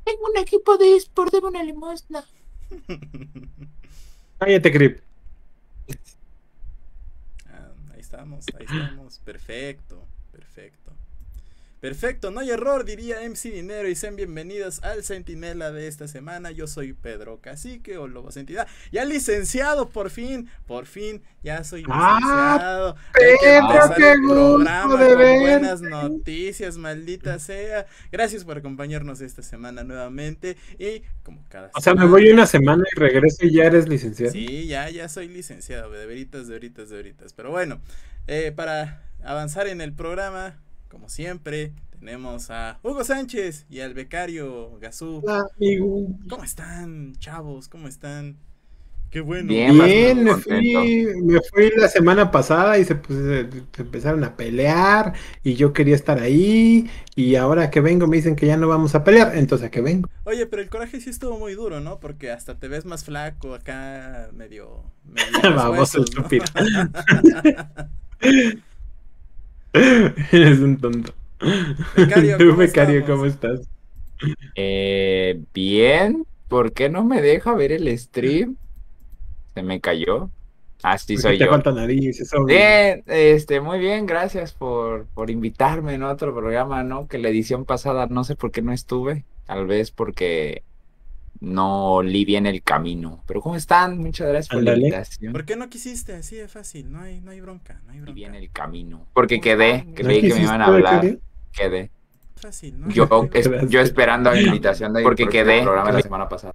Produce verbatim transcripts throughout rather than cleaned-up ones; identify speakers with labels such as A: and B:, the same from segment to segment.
A: Tengo un equipo de eSport, de una limosna.
B: Cállate, Grip.
C: Ah, ahí estamos, ahí estamos. Perfecto, perfecto. Perfecto, no hay error, diría M C Dinero, y sean bienvenidos al Centinela de esta semana. Yo soy Pedro Cacique o Lobo Entidad. Ya licenciado, por fin, por fin, ya soy
B: ¡Ah,
C: licenciado. Hay que
B: Pedro,
C: empezar
B: qué
C: el
B: gusto
C: programa
B: de
C: con buenas
B: verte!
C: noticias, maldita sea. Gracias por acompañarnos esta semana nuevamente. Y como cada
B: O sea, me
C: semana.
B: voy una semana y regreso y ya eres licenciado.
C: Sí, ya, ya soy licenciado, de veritas, de veritas, de veritas. Pero bueno, eh, para avanzar en el programa, como siempre, tenemos a Hugo Sánchez y al becario Gazú.
B: Hola, amigo.
C: ¿Cómo están, chavos? ¿Cómo están? Qué bueno
A: Bien, más
B: Bien,
C: verlos.
B: me
A: contento.
B: fui, me fui la semana pasada y se, pues, se- se empezaron a pelear y yo quería estar ahí y ahora que vengo me dicen que ya no vamos a pelear, entonces ¿a qué vengo?
C: Oye, pero el coraje sí estuvo muy duro, ¿no? Porque hasta te ves más flaco acá, medio, medio los
B: Vamos,
C: huesos, ¿no?
B: estúpido. Eres un tonto.
C: Becario,
B: Tú,
C: ¿cómo
B: becario, ¿cómo
C: estamos?
B: estás?
A: Eh, bien, ¿por qué no me deja ver el stream? Se me cayó. Ah, sí,
B: Porque
A: soy
B: te
A: yo.
B: falta nariz, es obvio.
A: Bien, este, muy bien, gracias por, por invitarme en otro programa, ¿no? Que la edición pasada no sé por qué no estuve, tal vez porque no olí bien el camino. Pero ¿cómo están? Muchas gracias por la
B: Ándale.
C: ¿Por
A: invitación.
C: qué no quisiste? Así de fácil, no hay, no hay bronca, no hay
A: Y bien
C: bronca.
A: el camino. Porque
C: ¿Cómo están?
A: quedé,
B: ¿No
A: creí que me
C: Muchachos?
A: iban
B: quisiste,
A: a hablar,
B: becario?
A: quedé.
C: Fácil, no hay,
A: Yo,
C: no hay
A: es-
C: bronca.
A: yo
B: Quedaste.
A: esperando la invitación del porque próximo
B: quedé.
A: programa de la semana pasada.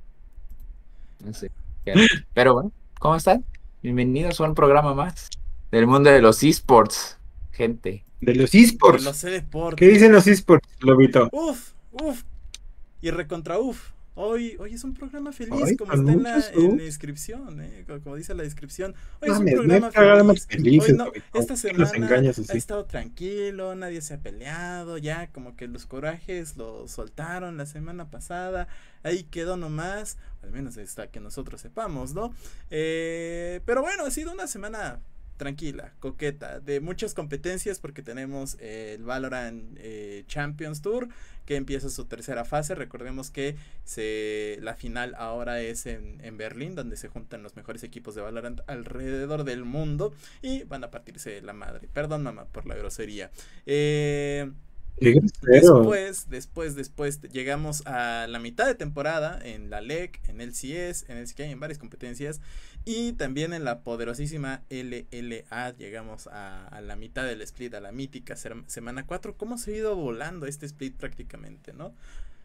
A: No sé. quedé. Pero bueno, ¿cómo están? Bienvenidos a un programa más del mundo de los esports, gente.
B: De los
C: De
B: esports.
C: los
B: ¿Qué dicen los
C: deportes.
B: esports, Lobito?
C: Uf, uf. Y recontra uf. Hoy, hoy es un programa feliz,
B: Ay,
C: como
B: con
C: está en la,
B: muchos
C: en la
B: subs.
C: descripción, eh, co- como dice la descripción. Hoy es un
B: Mames, no hay
C: programa
B: programas
C: feliz. Hoy
B: felices,
C: no,
B: Lobito.
C: esta
B: Que los
C: semana
B: engañas
C: ha
B: así.
C: estado tranquilo, nadie se ha peleado, ya como que los corajes los soltaron la semana pasada. Ahí quedó nomás, al menos hasta que nosotros sepamos, ¿no? Eh, pero bueno, ha sido una semana tranquila, coqueta, de muchas competencias porque tenemos eh, el Valorant eh, Champions Tour que empieza su tercera fase. Recordemos que se, la final ahora es en, en Berlín, donde se juntan los mejores equipos de Valorant alrededor del mundo y van a partirse la madre. Perdón, mamá, por la grosería. Eh,
B: Qué grosero.
C: Después, después, después llegamos a la mitad de temporada en la L E C, en el C S, en el C K, en varias competencias y también en la poderosísima L L A llegamos a, a la mitad del split, a la mítica semana cuatro. ¿Cómo se ha ido volando este split prácticamente, no?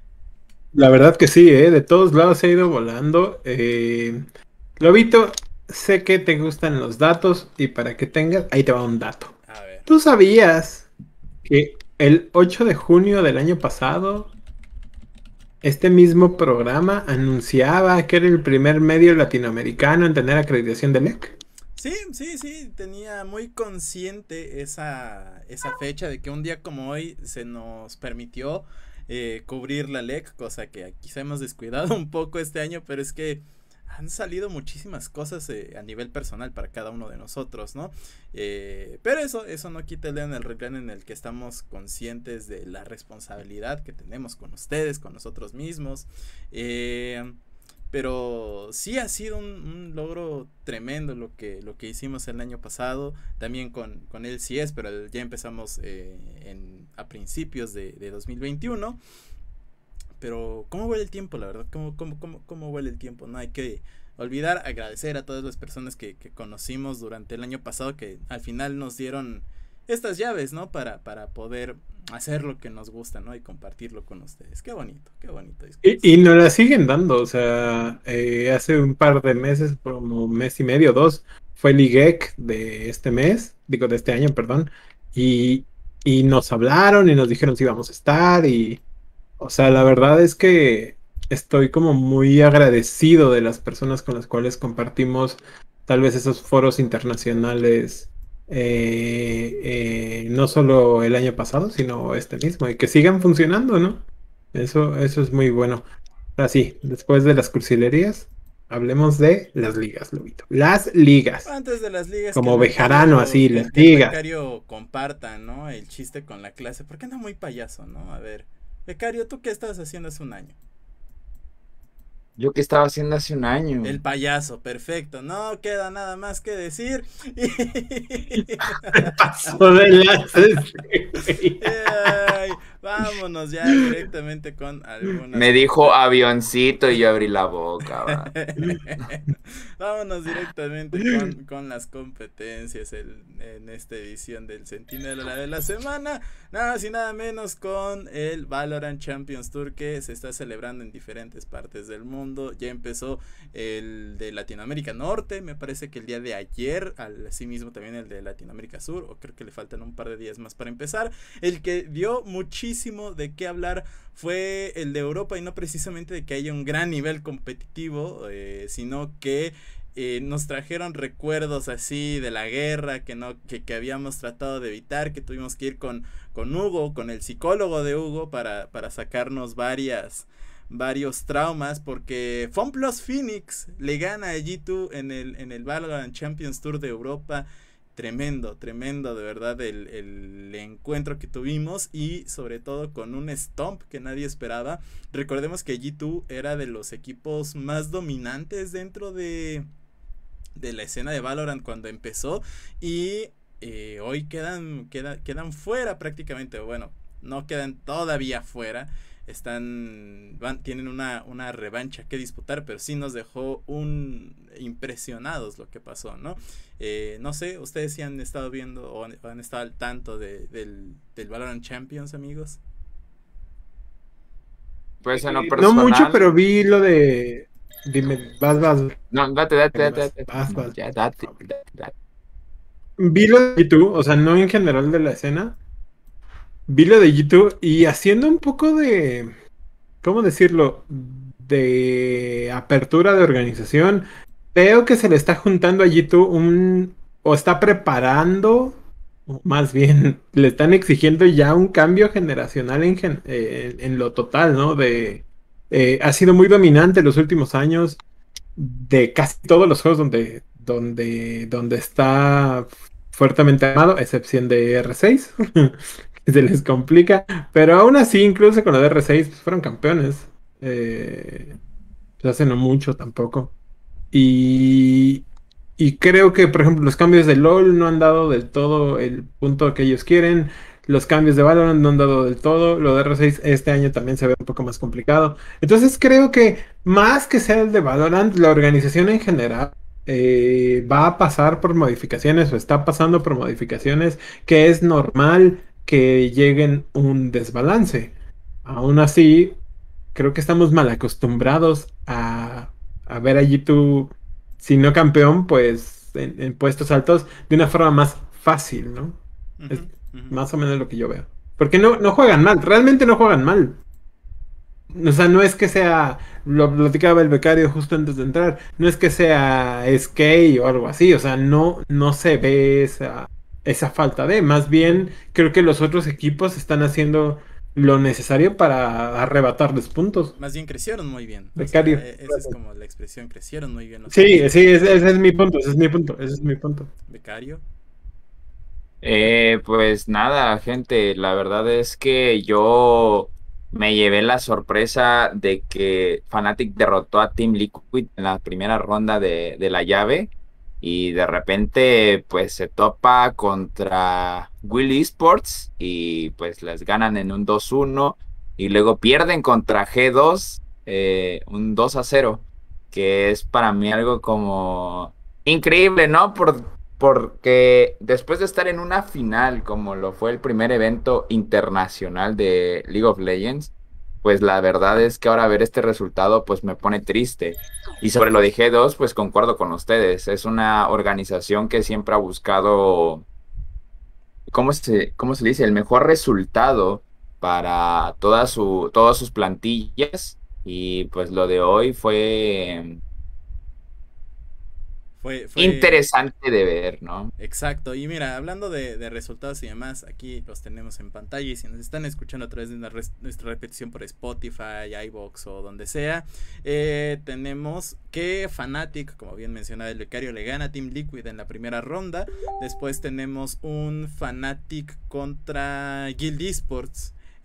B: La verdad que sí, ¿eh? De todos lados se ha ido volando. Eh... Lobito, sé que te gustan los datos y para que tengas, ahí te va un dato.
C: A ver.
B: ¿Tú sabías que el ocho de junio del año pasado, este mismo programa anunciaba que era el primer medio latinoamericano en tener acreditación de L E C?
C: Sí, sí, sí, tenía muy consciente esa, esa fecha de que un día como hoy se nos permitió eh, cubrir la L E C, cosa que quizá hemos descuidado un poco este año, pero es que han salido muchísimas cosas eh, a nivel personal para cada uno de nosotros, ¿no? Eh, pero eso, eso no quita el dedo en el renglón en el que estamos conscientes de la responsabilidad que tenemos con ustedes, con nosotros mismos. Eh, pero sí ha sido un, un, logro tremendo lo que, lo que hicimos el año pasado, también con, con el C S, pero ya empezamos eh, en, a principios de, de dos mil veintiuno. Pero cómo huele el tiempo, la verdad, cómo, cómo, cómo, cómo huele el tiempo, no hay que olvidar agradecer a todas las personas que, que conocimos durante el año pasado, que al final nos dieron estas llaves, ¿no? Para, para poder hacer lo que nos gusta, ¿no? Y compartirlo con ustedes. Qué bonito, qué bonito.
B: Y, y nos la siguen dando, o sea, eh, hace un par de meses, como un mes y medio, dos, fue el I G E C de este mes, digo, de este año, perdón, y, y nos hablaron y nos dijeron si íbamos a estar y, o sea, la verdad es que estoy como muy agradecido de las personas con las cuales compartimos tal vez esos foros internacionales, eh, eh, no solo el año pasado, sino este mismo, y que sigan funcionando, ¿no? Eso, eso es muy bueno. Ahora sí, después de las cursilerías, hablemos de las ligas, Lobito. Las ligas,
C: Antes de las ligas, que el
B: como Bejarano,
C: becario,
B: así,
C: que
B: las
C: el, que el
B: ligas.
C: becario comparta, ¿no? El chiste con la clase, porque anda muy payaso, ¿no? A ver, Becario, ¿tú qué estabas haciendo hace un año?
A: Yo que estaba haciendo hace un año.
C: El payaso, perfecto. No queda nada más que decir.
B: Pasó de lances.
C: Ay, vámonos ya directamente con algunas.
A: Me dijo avioncito y yo abrí la boca. Va.
C: Vámonos directamente con, con las competencias el, en esta edición del Centinela de la semana. Nada más y nada menos con el Valorant Champions Tour, que se está celebrando en diferentes partes del mundo. Ya empezó el de Latinoamérica Norte, me parece que el día de ayer, asimismo también el de Latinoamérica Sur, o creo que le faltan un par de días más para empezar. El que dio muchísimo de qué hablar fue el de Europa, y no precisamente de que haya un gran nivel competitivo, eh, sino que eh, nos trajeron recuerdos así de la guerra que no que, que habíamos tratado de evitar, que tuvimos que ir con, con Hugo, con el psicólogo de Hugo, para, para sacarnos varias varios traumas, porque FunPlus Phoenix le gana a G dos en el, en el Valorant Champions Tour de Europa. Tremendo, tremendo de verdad el, el encuentro que tuvimos, y sobre todo con un stomp que nadie esperaba. Recordemos que G dos era de los equipos más dominantes dentro de, de la escena de Valorant cuando empezó, y eh, hoy quedan, queda, quedan fuera prácticamente. Bueno, no quedan todavía fuera. Están van, tienen una, una revancha que disputar, pero sí nos dejó un impresionados lo que pasó, ¿no? Eh, no sé, ustedes sí han estado viendo o han, han estado al tanto de, del, del Valorant Champions, amigos.
A: Pues en lo
B: No
A: personal.
B: mucho, pero vi lo de. Dime, vas, vas.
A: No, date, date, date, date.
B: Vas, vas.
A: Ya, date, date, date.
B: Vi lo de G dos, o sea, no en general de la escena. Vi lo de G dos y haciendo un poco de. ¿Cómo decirlo? De apertura de organización. Veo que se le está juntando a G dos un. O está preparando. O más bien, le están exigiendo ya un cambio generacional en, gen- eh, en lo total, ¿no? De. eh, ha sido muy dominante en los últimos años. De casi todos los juegos donde. Donde. Donde está fuertemente armado, a excepción de R seis. Se les complica, pero aún así, incluso con la de R seis, pues, fueron campeones. Eh, pues hace no mucho tampoco. Y, y creo que, por ejemplo, los cambios de LOL no han dado del todo el punto que ellos quieren. Los cambios de Valorant no han dado del todo. Lo de R seis este año también se ve un poco más complicado. Entonces creo que más que sea el de Valorant, la organización en general eh, va a pasar por modificaciones o está pasando por modificaciones, que es normal que lleguen un desbalance. Aún así, creo que estamos mal acostumbrados a, a ver a G dos, si no campeón, pues en, en puestos altos de una forma más fácil, ¿no?
C: Uh-huh,
B: Es
C: uh-huh.
B: más o menos lo que yo veo. Porque no, no juegan mal, realmente no juegan mal. O sea, no es que sea, lo platicaba el becario justo antes de entrar, no es que sea skate o algo así, o sea, no, no se ve esa, esa falta de, más bien creo que los otros equipos están haciendo lo necesario para arrebatarles puntos.
C: Más bien crecieron muy bien. O sea,
B: Becario.
C: e- esa es como la expresión, crecieron muy bien los
B: Sí,
C: equipos.
B: sí, ese, ese es mi punto, ese es mi punto, ese es mi punto.
C: Becario.
A: Eh, pues nada, gente, la verdad es que yo me llevé la sorpresa de que Fnatic derrotó a Team Liquid en la primera ronda de, de la llave, y de repente pues se topa contra Will Esports y pues les ganan en un dos uno, y luego pierden contra G dos, eh, un dos a cero, que es para mí algo como increíble, ¿no? Por porque después de estar en una final, como lo fue el primer evento internacional de League of Legends, pues la verdad es que ahora ver este resultado pues me pone triste. Y sobre lo de G dos, pues concuerdo con ustedes. Es una organización que siempre ha buscado, ¿cómo se, cómo se le dice? El mejor resultado para toda su, todas sus plantillas. Y pues lo de hoy fue
C: Fue, fue
A: interesante de ver, ¿no?
C: exacto. Y mira, hablando de, de resultados y demás, aquí los tenemos en pantalla, y si nos están escuchando a través de una res- nuestra repetición por Spotify, iVoox o donde sea, eh, tenemos que Fnatic, como bien mencionaba el becario, le gana a Team Liquid en la primera ronda. Después tenemos un Fnatic contra Guild Esports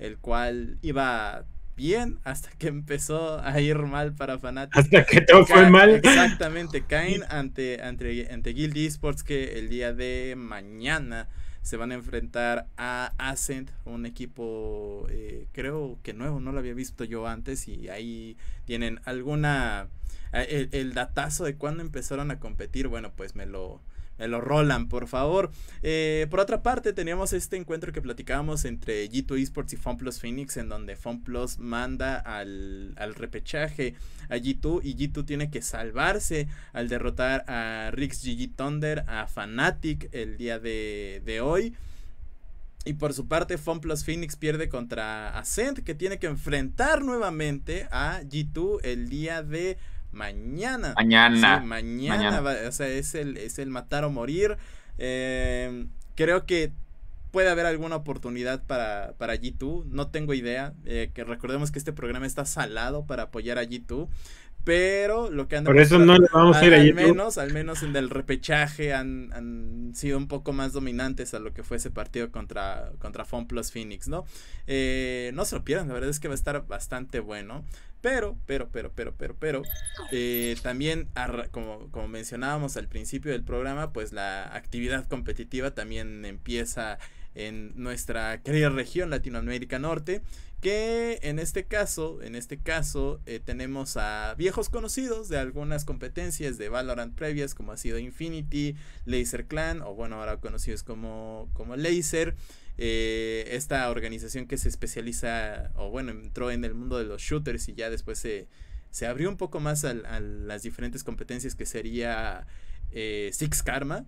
C: el cual iba bien hasta que empezó a ir mal para Fnatic.
B: Hasta que todo
C: Ca
B: fue mal.
C: Exactamente, caen ante, ante, ante Guild Esports, que el día de mañana se van a enfrentar a Ascent, un equipo eh, creo que nuevo, no lo había visto yo antes, y ahí tienen alguna... El, el datazo de cuándo empezaron a competir, bueno, pues me lo... Me lo rolan, por favor. Eh, por otra parte, teníamos este encuentro que platicábamos entre G dos Esports y FunPlus Phoenix, en donde FunPlus manda al, al repechaje a G dos, y G dos tiene que salvarse al derrotar a Rix G G Thunder, a Fnatic el día de, de hoy. Y por su parte, FunPlus Phoenix pierde contra Ascent, que tiene que enfrentar nuevamente a G dos el día de mañana.
A: Mañana.
C: Sí, mañana.
A: mañana.
C: Va, o sea, es el, es el matar o morir. Eh, creo que puede haber alguna oportunidad para, para G dos. No tengo idea. Eh, que recordemos que este programa está salado para apoyar a G dos. Pero lo que han
B: Por eso no le vamos a ir a
C: al
B: G dos.
C: menos, al menos en el repechaje han, han sido un poco más dominantes a lo que fue ese partido contra, contra FunPlus Phoenix, ¿no? Eh, no se lo pierdan, la verdad es que va a estar bastante bueno. Pero, pero, pero, pero, pero, pero, eh, también, como, como mencionábamos al principio del programa, pues la actividad competitiva también empieza en nuestra querida región Latinoamérica Norte, que en este caso, en este caso, eh, tenemos a viejos conocidos de algunas competencias de Valorant previas, como ha sido Infinity, Laser Clan, o bueno, ahora conocidos como, como Laser. Eh, esta organización que se especializa, o bueno, entró en el mundo de los shooters y ya después se, se abrió un poco más a, a las diferentes competencias, que sería eh, Six Karma.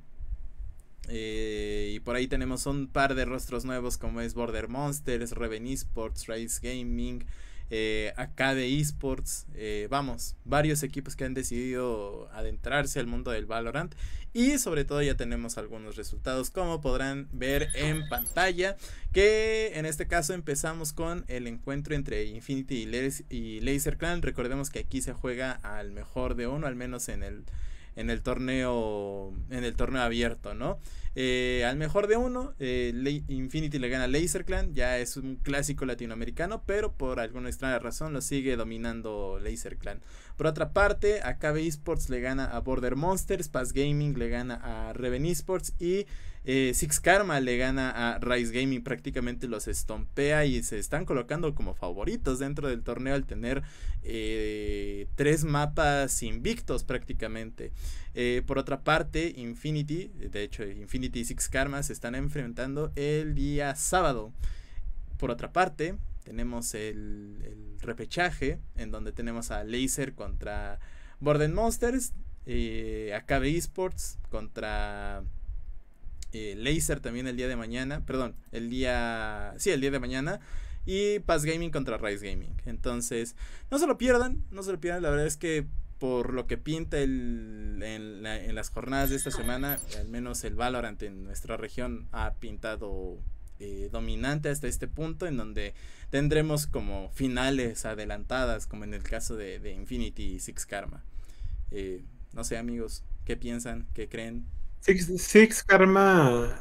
C: Eh, y por ahí tenemos un par de rostros nuevos, como es Border Monsters, Reven Esports, Rise Gaming, eh, Acade Esports, eh, vamos, varios equipos que han decidido adentrarse al mundo del Valorant. Y sobre todo ya tenemos algunos resultados, como podrán ver en pantalla, que en este caso empezamos con el encuentro entre Infinity y, Les y Laser Clan. Recordemos que aquí se juega al mejor de uno, al menos en el en el torneo en el torneo abierto, ¿no? Eh, al mejor de uno, eh, Infinity le gana a Laser Clan, ya es un clásico latinoamericano, pero por alguna extraña razón lo sigue dominando Laser Clan. Por otra parte, Acade Esports le gana a Border Monsters, Pass Gaming le gana a Reven Esports y eh, Six Karma le gana a Rise Gaming. Prácticamente los estompea y se están colocando como favoritos dentro del torneo al tener eh, tres mapas invictos prácticamente. Eh, por otra parte, Infinity, de hecho Infinity y Six Karma se están enfrentando el día sábado. Por otra parte, tenemos el, el repechaje, en donde tenemos a Laser contra Border Monsters, eh, Acade Esports contra eh, Laser también el día de mañana, perdón, el día, sí, el día de mañana, y Pass Gaming contra Rise Gaming. Entonces, no se lo pierdan, no se lo pierdan, la verdad es que por lo que pinta el, en, la, en las jornadas de esta semana, al menos el Valorant en nuestra región ha pintado eh, dominante hasta este punto, en donde tendremos como finales adelantadas, como en el caso de, de Infinity y Six Karma. Eh, no sé, amigos, ¿qué piensan? ¿Qué creen?
B: Six, Six Karma,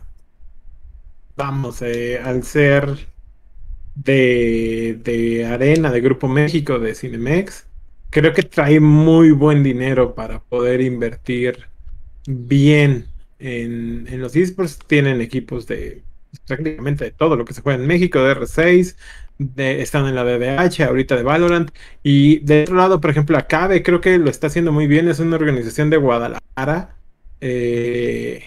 B: vamos, eh, al ser de, de Arena, de Grupo México, de Cinemex, creo que trae muy buen dinero para poder invertir bien en, en los esports. Tienen equipos de prácticamente de todo lo que se juega en México, de R seis, de, están en la D D H, ahorita de Valorant. Y de otro lado, por ejemplo, Acade creo que lo está haciendo muy bien. Es una organización de Guadalajara eh,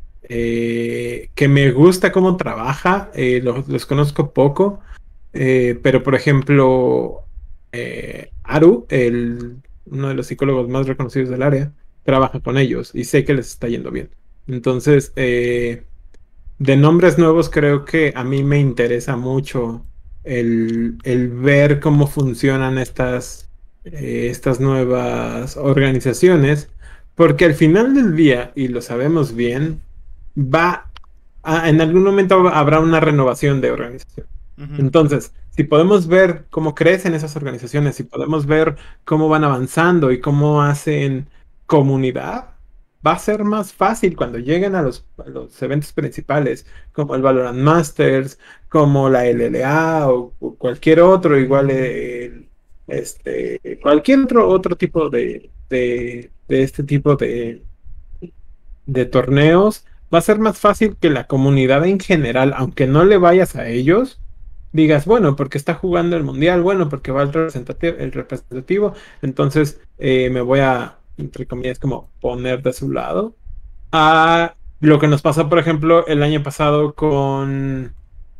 B: eh, que me gusta cómo trabaja. Eh, los, los conozco poco, eh, pero por ejemplo, eh, Aru, el, uno de los psicólogos más reconocidos del área, trabaja con ellos y sé que les está yendo bien. Entonces, eh, de nombres nuevos, creo que a mí me interesa mucho el, el ver cómo funcionan estas, eh, estas nuevas organizaciones, porque al final del día, y lo sabemos bien, va a, en algún momento habrá una renovación de organización. Uh-huh. Entonces, si podemos ver cómo crecen esas organizaciones, si podemos ver cómo van avanzando y cómo hacen comunidad, va a ser más fácil cuando lleguen a los, a los eventos principales, como el Valorant Masters, como la L L A o, o cualquier otro, igual el, este, cualquier otro, otro tipo de, de, de este tipo de, de torneos, va a ser más fácil que la comunidad en general, aunque no le vayas a ellos, digas, bueno, porque está jugando el mundial, bueno, porque va el representativo, el representativo, entonces eh, me voy a, entre comillas, como poner de su lado. A lo que nos pasó, por ejemplo, el año pasado con,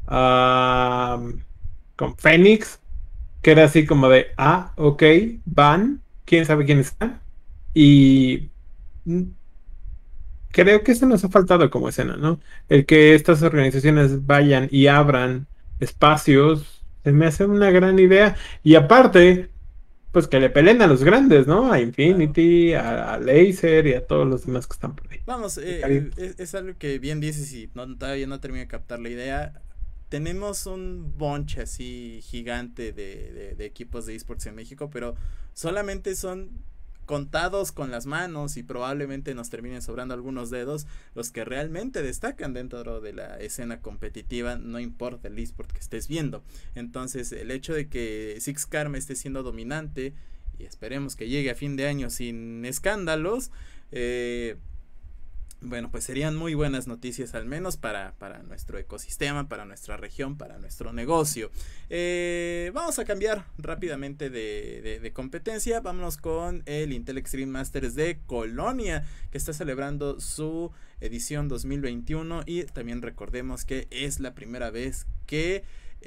B: ah, con Phoenix, que era así como de, ah, ok, van, quién sabe quién está. Y mm, creo que eso nos ha faltado como escena, ¿no? El que estas organizaciones vayan y abran espacios, se me hace una gran idea. Y aparte, pues que le peleen a los grandes, ¿no? A
C: Claro.
B: Infinity, a, a Laser y a todos los demás que están por ahí.
C: Vamos,
B: Estaría-
C: eh, es, es algo que bien dices y no, todavía no termino de captar la idea. Tenemos un bunch así gigante de, de, de equipos de esports en México, pero solamente son contados con las manos y probablemente nos terminen sobrando algunos dedos los que realmente destacan dentro de la escena competitiva, no importa el esport que estés viendo. Entonces el hecho de que Six Karma esté siendo dominante y esperemos que llegue a fin de año sin escándalos, eh, bueno, pues serían muy buenas noticias al menos para, para nuestro ecosistema, para nuestra región, para nuestro negocio. Eh, vamos a cambiar rápidamente de, de, de competencia. Vámonos con el Intel Extreme Masters de Colonia, que está celebrando su edición dos mil veintiuno. Y también recordemos que es la primera vez que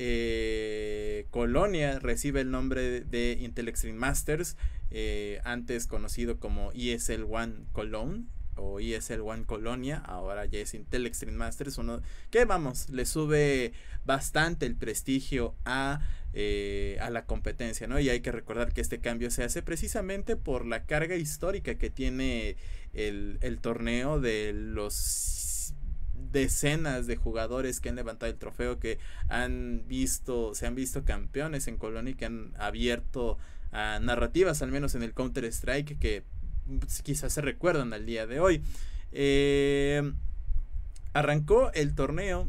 C: eh, Colonia recibe el nombre de, de Intel Extreme Masters, eh, antes conocido como E S L One Cologne o E S L One Colonia, ahora ya es Intel Extreme Masters, uno que vamos, le sube bastante el prestigio a, eh, a la competencia, ¿no? Y hay que recordar que este cambio se hace precisamente por la carga histórica que tiene el, el torneo, de los decenas de jugadores que han levantado el trofeo, que han visto, se han visto campeones en Colonia y que han abierto a narrativas, al menos en el Counter Strike, que quizás se recuerdan al día de hoy. Eh, arrancó el torneo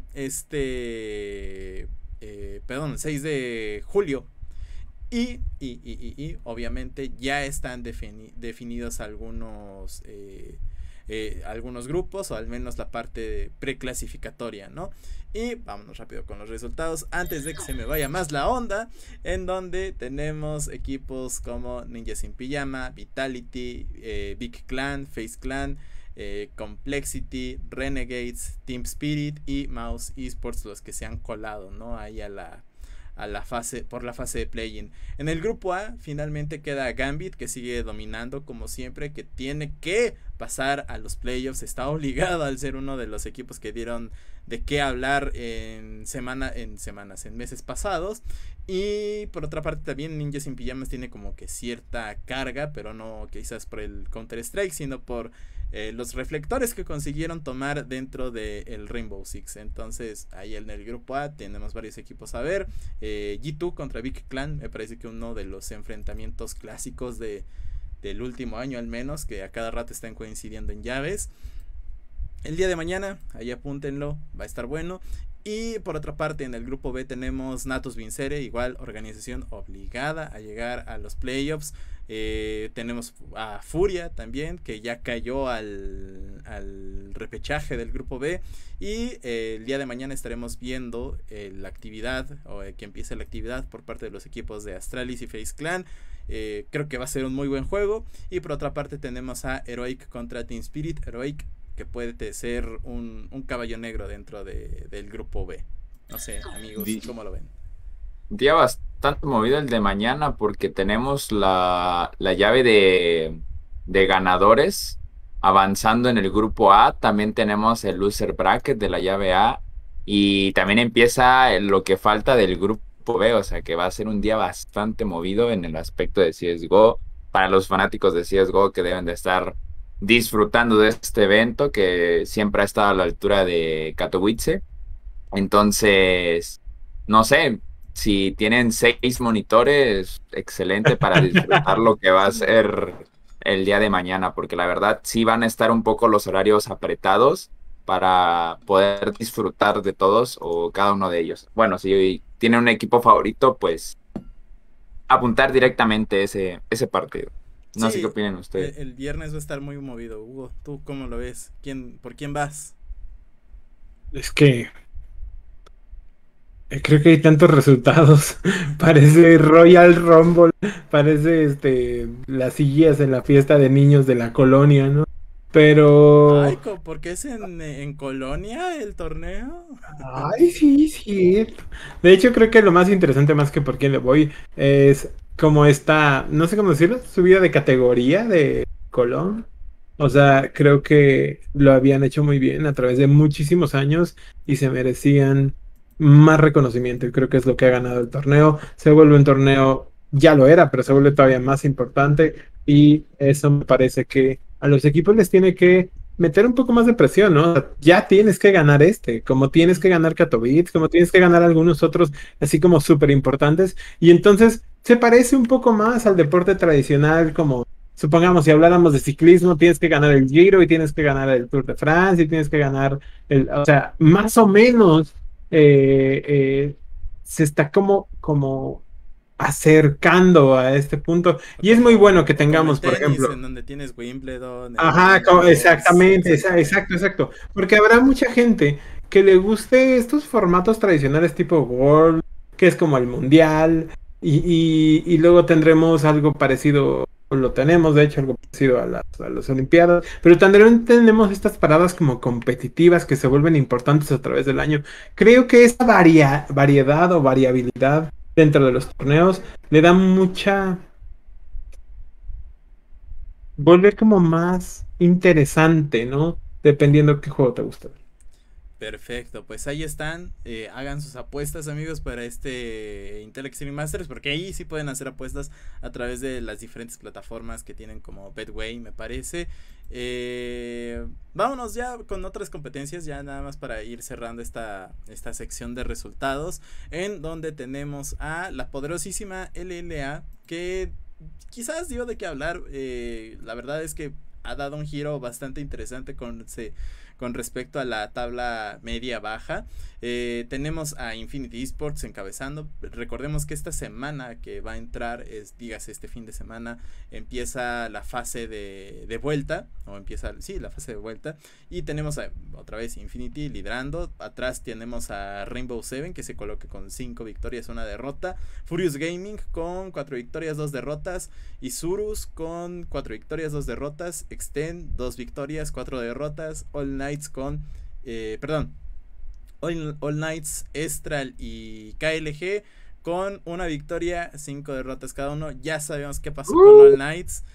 C: este, eh, perdón, seis de julio. Y, y, y, y, y obviamente ya están defini definidos algunos, eh, eh, algunos grupos, o al menos la parte preclasificatoria, ¿no? Y vámonos rápido con los resultados antes de que se me vaya más la onda, en donde tenemos equipos como Ninja Sin Pijama, Vitality, eh, Big Clan, Face Clan, eh, Complexity, Renegades, Team Spirit y Mouse Esports, los que se han colado, ¿no? Ahí a la a la fase, por la fase de play-in. En el grupo A finalmente queda Gambit, que sigue dominando como siempre, que tiene que pasar a los playoffs, está obligado al ser uno de los equipos que dieron de qué hablar en semana, en semanas, en meses pasados. Y por otra parte también Ninja Sin Pijamas tiene como que cierta carga, pero no quizás por el Counter Strike, sino por eh, los reflectores que consiguieron tomar dentro del de Rainbow Six. Entonces ahí en el grupo A tenemos varios equipos a ver. eh, G dos contra Big Clan, me parece que uno de los enfrentamientos clásicos de, del último año al menos, que a cada rato están coincidiendo en llaves. El día de mañana, ahí apúntenlo, va a estar bueno. Y por otra parte, en el grupo B tenemos Natus Vincere, igual organización obligada a llegar a los playoffs. Eh, tenemos a Furia también, que ya cayó al, al repechaje del grupo B. Y eh, el día de mañana estaremos viendo eh, la actividad, o eh, que empiece la actividad por parte de los equipos de Astralis y Face Clan. Eh, creo que va a ser un muy buen juego. Y por otra parte tenemos a Heroic contra Team Spirit. Heroic, que puede ser un, un caballo negro dentro de, del grupo B. No sé, amigos, ¿cómo lo ven?
A: Día bastante movido el de mañana porque tenemos la, la llave de, de ganadores avanzando en el grupo A. También tenemos el loser bracket de la llave A y también empieza lo que falta del grupo B, o sea que va a ser un día bastante movido en el aspecto de C S G O. Para los fanáticos de C S G O que deben de estar disfrutando de este evento que siempre ha estado a la altura de Katowice. Entonces, no sé, si tienen seis monitores, excelente para disfrutar lo que va a ser el día de mañana, porque la verdad sí van a estar un poco los horarios apretados para poder disfrutar de todos o cada uno de ellos. Bueno, si tiene un equipo favorito, pues apuntar directamente ese, ese partido. No sé qué
C: Sí,
A: opinan
C: el,
A: ustedes.
C: el viernes va a estar muy movido. Hugo, ¿tú cómo lo ves? ¿Quién, por quién vas?
B: Es que eh, creo que hay tantos resultados. Parece Royal Rumble, parece este las sillas en la fiesta de niños de la colonia, ¿no?
C: Ay,
B: Pero
C: co- ¿por qué es en, en Colonia el torneo?
B: ay, sí, sí. De hecho, creo que lo más interesante, más que por quién le voy, es como esta, no sé cómo decirlo, subida de categoría de Colón. O sea, creo que lo habían hecho muy bien a través de muchísimos años y se merecían más reconocimiento. Y creo que es lo que ha ganado el torneo. Se vuelve un torneo, ya lo era, pero se vuelve todavía más importante. Y eso me parece que a los equipos les tiene que meter un poco más de presión, ¿no? O sea, ya tienes que ganar este, como tienes que ganar Katowice, como tienes que ganar algunos otros, así como súper importantes. Y entonces se parece un poco más al deporte tradicional, como supongamos, si habláramos de ciclismo, tienes que ganar el Giro y tienes que ganar el Tour de France y tienes que ganar el, o sea, más o menos eh, eh, se está como, como acercando a este punto.
C: O
B: Y es muy
C: como,
B: bueno que
C: o como el
B: tengamos, por
C: tenis, en
B: ejemplo,
C: donde tienes Wimbledon, el
B: ajá,
C: Roland
B: co-
C: Garros,
B: exactamente, esa- exacto,
C: exactamente.
B: exacto. Porque habrá mucha gente que le guste estos formatos tradicionales tipo World, que es como el Mundial, y, y, y luego tendremos algo parecido, o lo tenemos de hecho, algo parecido a las, a las Olimpiadas, pero también tenemos estas paradas como competitivas que se vuelven importantes a través del año. Creo que esa varia- variedad o variabilidad dentro de los torneos le da mucha vuelve como más interesante, ¿no? Dependiendo qué juego te gusta.
C: Perfecto, pues ahí están. Eh, hagan sus apuestas, amigos, para este Intel Extreme Masters, porque ahí sí pueden hacer apuestas a través de las diferentes plataformas que tienen, como Betway, me parece. Eh, vámonos ya con otras competencias, ya nada más para ir cerrando esta, esta sección de resultados, en donde tenemos a la poderosísima L L A, que quizás dio de qué hablar. Eh, la verdad es que ha dado un giro bastante interesante con se, con respecto a la tabla media baja. Eh, tenemos a Infinity Esports encabezando. Recordemos que esta semana que va a entrar, es, dígase este fin de semana, empieza la fase de, de vuelta, o empieza, sí, la fase de vuelta, y tenemos a, otra vez Infinity liderando. Atrás tenemos a Rainbow Seven, que se coloca con cinco victorias, una derrota. Furious Gaming con cuatro victorias, dos derrotas. Isurus con cuatro victorias, dos derrotas. Extend, dos victorias, cuatro derrotas. All Knights con, eh, perdón, All, All Knights, Estral y K L G con una victoria, cinco derrotas cada uno. Ya sabemos qué pasó uh. con All Knights.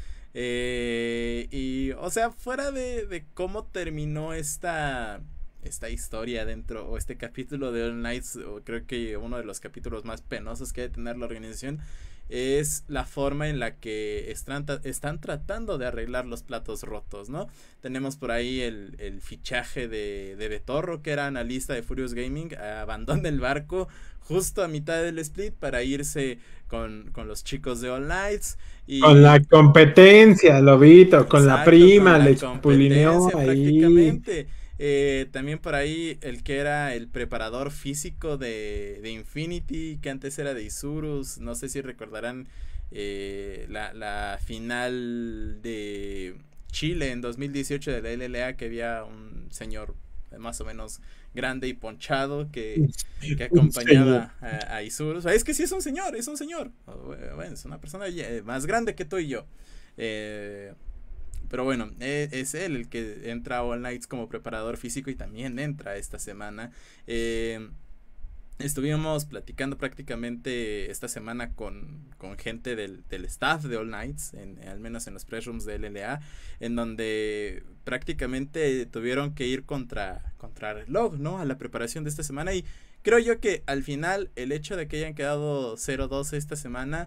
C: Eh, y, o sea, fuera de, de cómo terminó esta, esta historia dentro, o este capítulo de All Knights, o creo que uno de los capítulos más penosos que debe tener la organización, es la forma en la que están, están tratando de arreglar los platos rotos, ¿no? Tenemos por ahí el, el fichaje de, de Betorro, que era analista de Furious Gaming, abandona el barco justo a mitad del split para irse con, con los chicos de All Knights. Y,
B: con la competencia, Lobito, con
C: exacto,
B: la prima,
C: con la
B: le chapulineó ahí.
C: prácticamente. Eh, también por ahí el que era el preparador físico de, de Infinity, que antes era de Isurus. No sé si recordarán eh, la, la final de Chile en dos mil dieciocho de la L L A, que había un señor más o menos grande y ponchado que, que acompañaba a, a Isurus. Es que sí es un señor, es un señor. Bueno, es una persona más grande que tú y yo. Eh... Pero bueno, es él el que entra a All Knights como preparador físico y también entra esta semana. Eh, estuvimos platicando prácticamente esta semana con, con gente del, del staff de All Knights, en, al menos en los press rooms de L L A, en donde prácticamente tuvieron que ir contra, contra reloj, ¿no? A la preparación de esta semana. Y creo yo que al final el hecho de que hayan quedado cero dos esta semana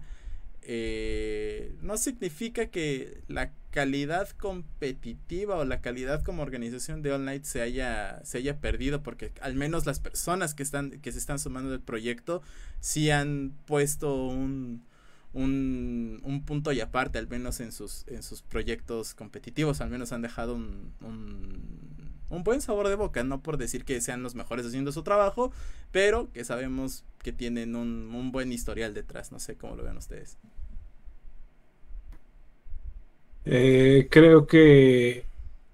C: Eh, no significa que la calidad competitiva o la calidad como organización de All Knight se haya, se haya perdido, porque al menos las personas que están, que se están sumando del proyecto sí han puesto un, un, un punto y aparte, al menos en sus, en sus proyectos competitivos, al menos han dejado un, un, un buen sabor de boca, no por decir que sean los mejores haciendo su trabajo, pero que sabemos que tienen un, un buen historial detrás, no sé cómo lo vean ustedes.
B: Eh, creo que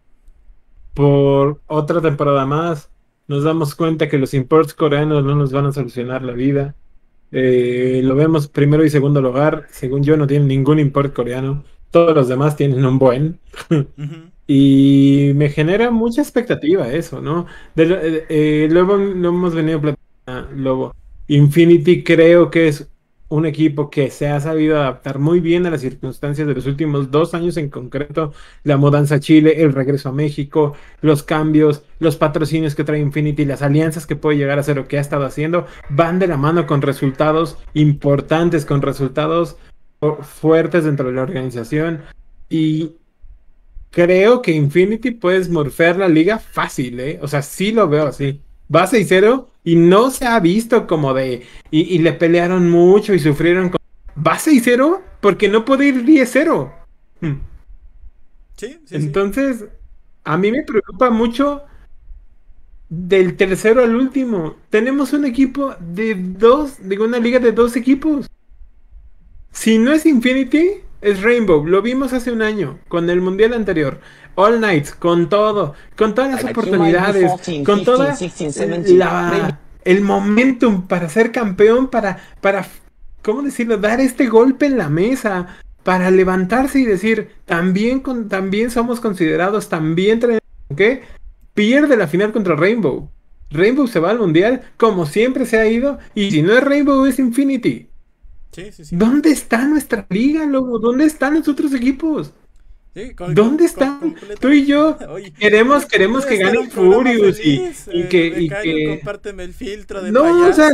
B: por otra temporada más nos damos cuenta que los imports coreanos no nos van a solucionar la vida. Eh, lo vemos primero y segundo lugar. Según yo, no tienen ningún import coreano. Todos los demás tienen un buen.
C: Uh-huh.
B: Y me genera mucha expectativa eso, ¿no? De lo, eh, eh, luego lo hemos venido platicando, Lobo. Infinity creo que es un equipo que se ha sabido adaptar muy bien a las circunstancias de los últimos dos años en concreto. La mudanza a Chile, el regreso a México, los cambios, los patrocinios que trae Infinity, las alianzas que puede llegar a hacer o que ha estado haciendo, van de la mano con resultados importantes, con resultados fuertes dentro de la organización. Y creo que Infinity puede smurfear la liga fácil, ¿eh? O sea, sí lo veo así. Va seis cero y no se ha visto como de... Y, y le pelearon mucho y sufrieron con... Va seis cero porque no puede ir diez cero. Hmm.
C: Sí, sí,
B: Entonces,
C: sí.
B: a mí me preocupa mucho del tercero al último. Tenemos un equipo de dos, digo, una liga de dos equipos. Si no es Infinity, es Rainbow. Lo vimos hace un año, con el mundial anterior. All Knights, con todo, con todas las oportunidades, con toda la, el momentum para ser campeón, para, para, ¿cómo decirlo? Dar este golpe en la mesa, para levantarse y decir, también, con, también somos considerados, también traemos, ¿qué? Pierde la final contra Rainbow. Rainbow se va al mundial, como siempre se ha ido, y si no es Rainbow, es Infinity.
C: Sí, sí, sí.
B: ¿Dónde está nuestra liga, Lobo? ¿Dónde están los otros equipos?
C: Sí, con,
B: ¿Dónde
C: con,
B: están?
C: con,
B: Tú y yo
C: Oye,
B: queremos, queremos que gane Furious y,
C: feliz,
B: y
C: eh,
B: que...
C: Becario,
B: y que...
C: compárteme el filtro de
B: no,
C: payaso.
B: o sea...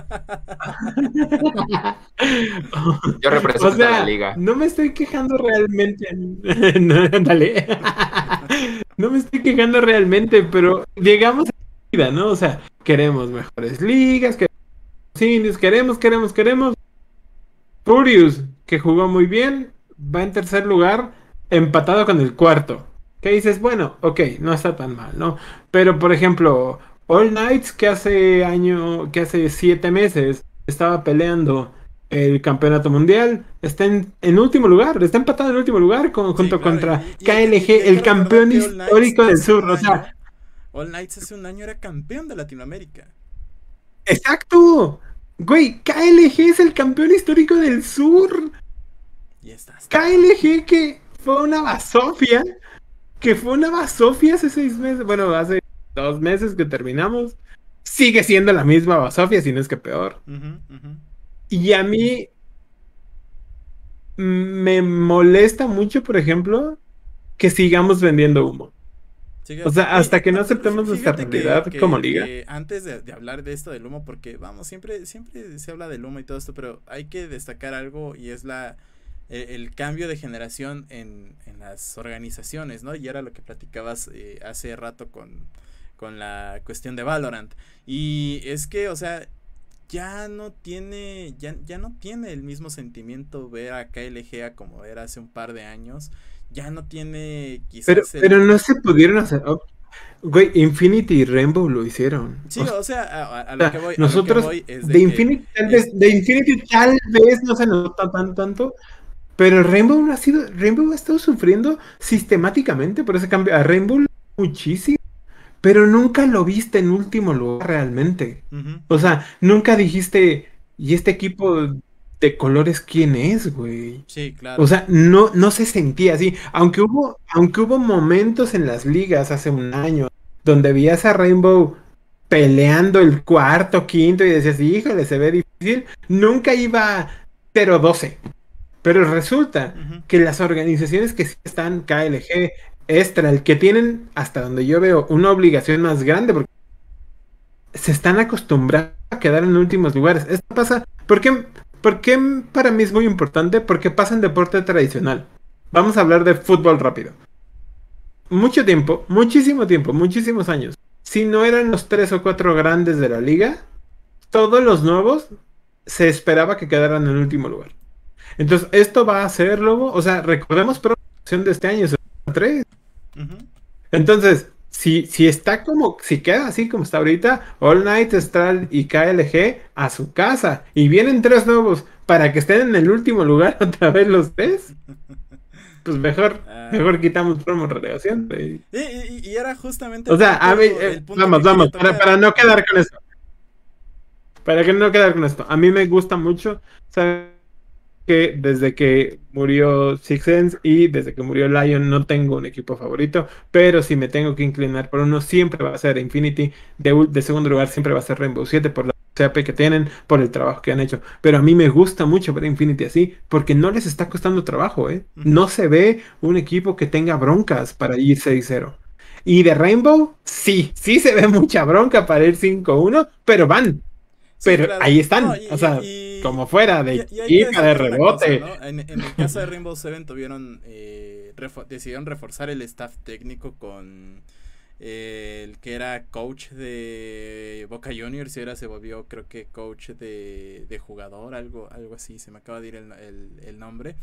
A: Yo represento
B: o sea,
A: a la liga.
B: No me estoy quejando realmente. no, dale. no me estoy quejando realmente, pero llegamos a la vida, ¿no? O sea, queremos mejores ligas, queremos indies, queremos, queremos, queremos. Furious, que jugó muy bien, va en tercer lugar, empatado con el cuarto. ¿Qué dices? Bueno, ok, no está tan mal, ¿no? Pero, por ejemplo, All Knights, que hace año, que hace siete meses estaba peleando el campeonato mundial, está en, en último lugar, está empatado en último lugar con,
C: Sí,
B: junto
C: claro,
B: contra
C: y- y-
B: K L
C: y- y
B: G,
C: hay que
B: el campeón
C: recordar que All
B: histórico
C: Knights
B: del
C: hace un
B: sur. O sea,
C: año- All Knights hace un año era campeón de Latinoamérica.
B: exacto. Güey, K L G es el campeón histórico del sur.
C: Y estás.
B: K L G que fue una basofia, que fue una basofia hace seis meses, bueno, hace dos meses que terminamos, sigue siendo la misma basofia, si no es que peor.
C: Uh-huh, uh-huh.
B: Y a mí me molesta mucho, por ejemplo, que sigamos vendiendo humo.
C: Sí,
B: O sea, hasta
C: oye,
B: que no
C: ah,
B: aceptemos nuestra
C: fíjate que-
B: realidad
C: que-
B: como liga.
C: que antes de, de hablar de esto del humo, porque vamos, siempre, siempre se habla del humo y todo esto, pero hay que destacar algo y es la el, el cambio de generación en, en las organizaciones, ¿no? Y era lo que platicabas eh, hace rato con, con la cuestión de Valorant. Y es que, o sea, ya no tiene, ya, ya no tiene el mismo sentimiento ver a K L G a como era hace un par de años. Ya no tiene quizás
B: Pero,
C: el-
B: pero no se pudieron hacer. Oh, güey, Infinity y Rainbow lo hicieron.
C: Sí,
B: O
C: o sea, a, a- a
B: sea,
C: lo que voy, a lo que
B: nosotros
C: voy es de,
B: de
C: que
B: Infinity, tal
C: es-
B: vez, de Infinity tal vez no se nota tan tanto, pero Rainbow no ha sido, Rainbow ha estado sufriendo sistemáticamente por ese cambio. A Rainbow le- muchísimo, pero nunca lo viste en último lugar realmente.
C: Ujú.
B: O sea, nunca dijiste, ¿y este equipo de colores quién es, güey?
C: Sí, claro.
B: O sea, no, no se sentía así. Aunque hubo, aunque hubo momentos en las ligas hace un año donde veías a Rainbow peleando el cuarto, quinto y decías, híjole, se ve difícil, nunca iba cero doce. Pero resulta
C: Ujú.
B: que las organizaciones que sí están, K L G, Estral, que tienen, hasta donde yo veo, una obligación más grande, porque se están acostumbrando a quedar en últimos lugares. Esto pasa, ¿por qué, por qué para mí es muy importante? Porque pasa en deporte tradicional. Vamos a hablar de fútbol rápido. Mucho tiempo, muchísimo tiempo, muchísimos años. Si no eran los tres o cuatro grandes de la liga, todos los nuevos se esperaba que quedaran en último lugar. Entonces, esto va a ser, Lobo, o sea, recordemos promoción de este año, tres.
C: Ujú.
B: Entonces, si, si está como, si queda así como está ahorita, All Night, Stral y K L G a su casa y vienen tres nuevos para que estén en el último lugar otra vez los tres, pues mejor,
C: Ah.
B: mejor quitamos promo relegación. güey.
C: Y, y- y era justamente
B: O
C: el
B: sea,
C: punto-
B: a mí, eh,
C: el punto
B: vamos,
C: que quería
B: vamos, para,
C: tocar.
B: para no quedar con esto. Para que no quedar con esto. A mí me gusta mucho, ¿sabes? Que desde que murió Six Sense y desde que murió Lion no tengo un equipo favorito, pero si me tengo que inclinar por uno, siempre va a ser Infinity. De, ul- de segundo lugar siempre va a ser Rainbow siete por la C P que tienen, por el trabajo que han hecho. Pero a mí me gusta mucho ver Infinity así, porque no les está costando trabajo, ¿eh?
C: Ujú.
B: No se ve un equipo que tenga broncas para ir seis cero. Y de Rainbow, sí, sí se ve mucha bronca para ir cinco uno, pero van.
C: Sí,
B: Pero
C: claro.
B: ahí están,
C: No, y-
B: o sea,
C: y-
B: como fuera,
C: y-
B: de
C: y hay que
B: chica, de
C: destacar una cosa,
B: rebote.
C: ¿no? En, en el caso de Rainbow Seven tuvieron, eh, refo- decidieron reforzar el staff técnico con eh, el que era coach de Boca Juniors y ahora se volvió, creo que coach de, de jugador, algo, algo así, se me acaba de ir el, el- el nombre.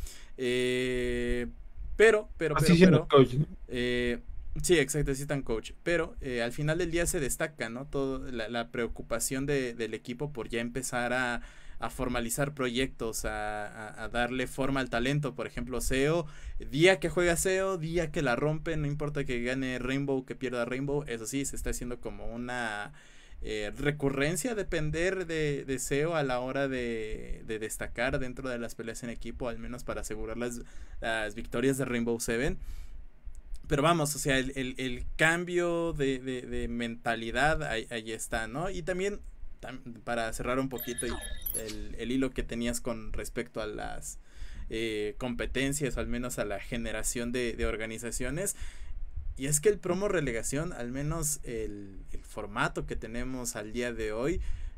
C: Eh, pero, pero,
B: Así
C: pero,
B: siendo
C: pero,
B: coach, ¿no?
C: eh, sí, exacto, así están coach. Pero eh, al final del día se destaca, ¿no? Todo, la, la preocupación de, del equipo por ya empezar a, a formalizar proyectos, a, a, a darle forma al talento. Por ejemplo, Seo, día que juega Seo, día que la rompe, no importa que gane Rainbow, que pierda Rainbow, eso sí, se está haciendo como una eh, recurrencia, depender de, de Seo a la hora de, de destacar dentro de las peleas en equipo, al menos para asegurar las, las victorias de Rainbow Seven. Pero vamos, o sea, el, el, el cambio de, de, de mentalidad ahí, ahí está, ¿no? Y también, tam, para cerrar un poquito el, el hilo que tenías con respecto a las eh, competencias, o al menos a la generación de, de organizaciones, y es que el promo relegación, al menos el, el formato que tenemos al día de hoy,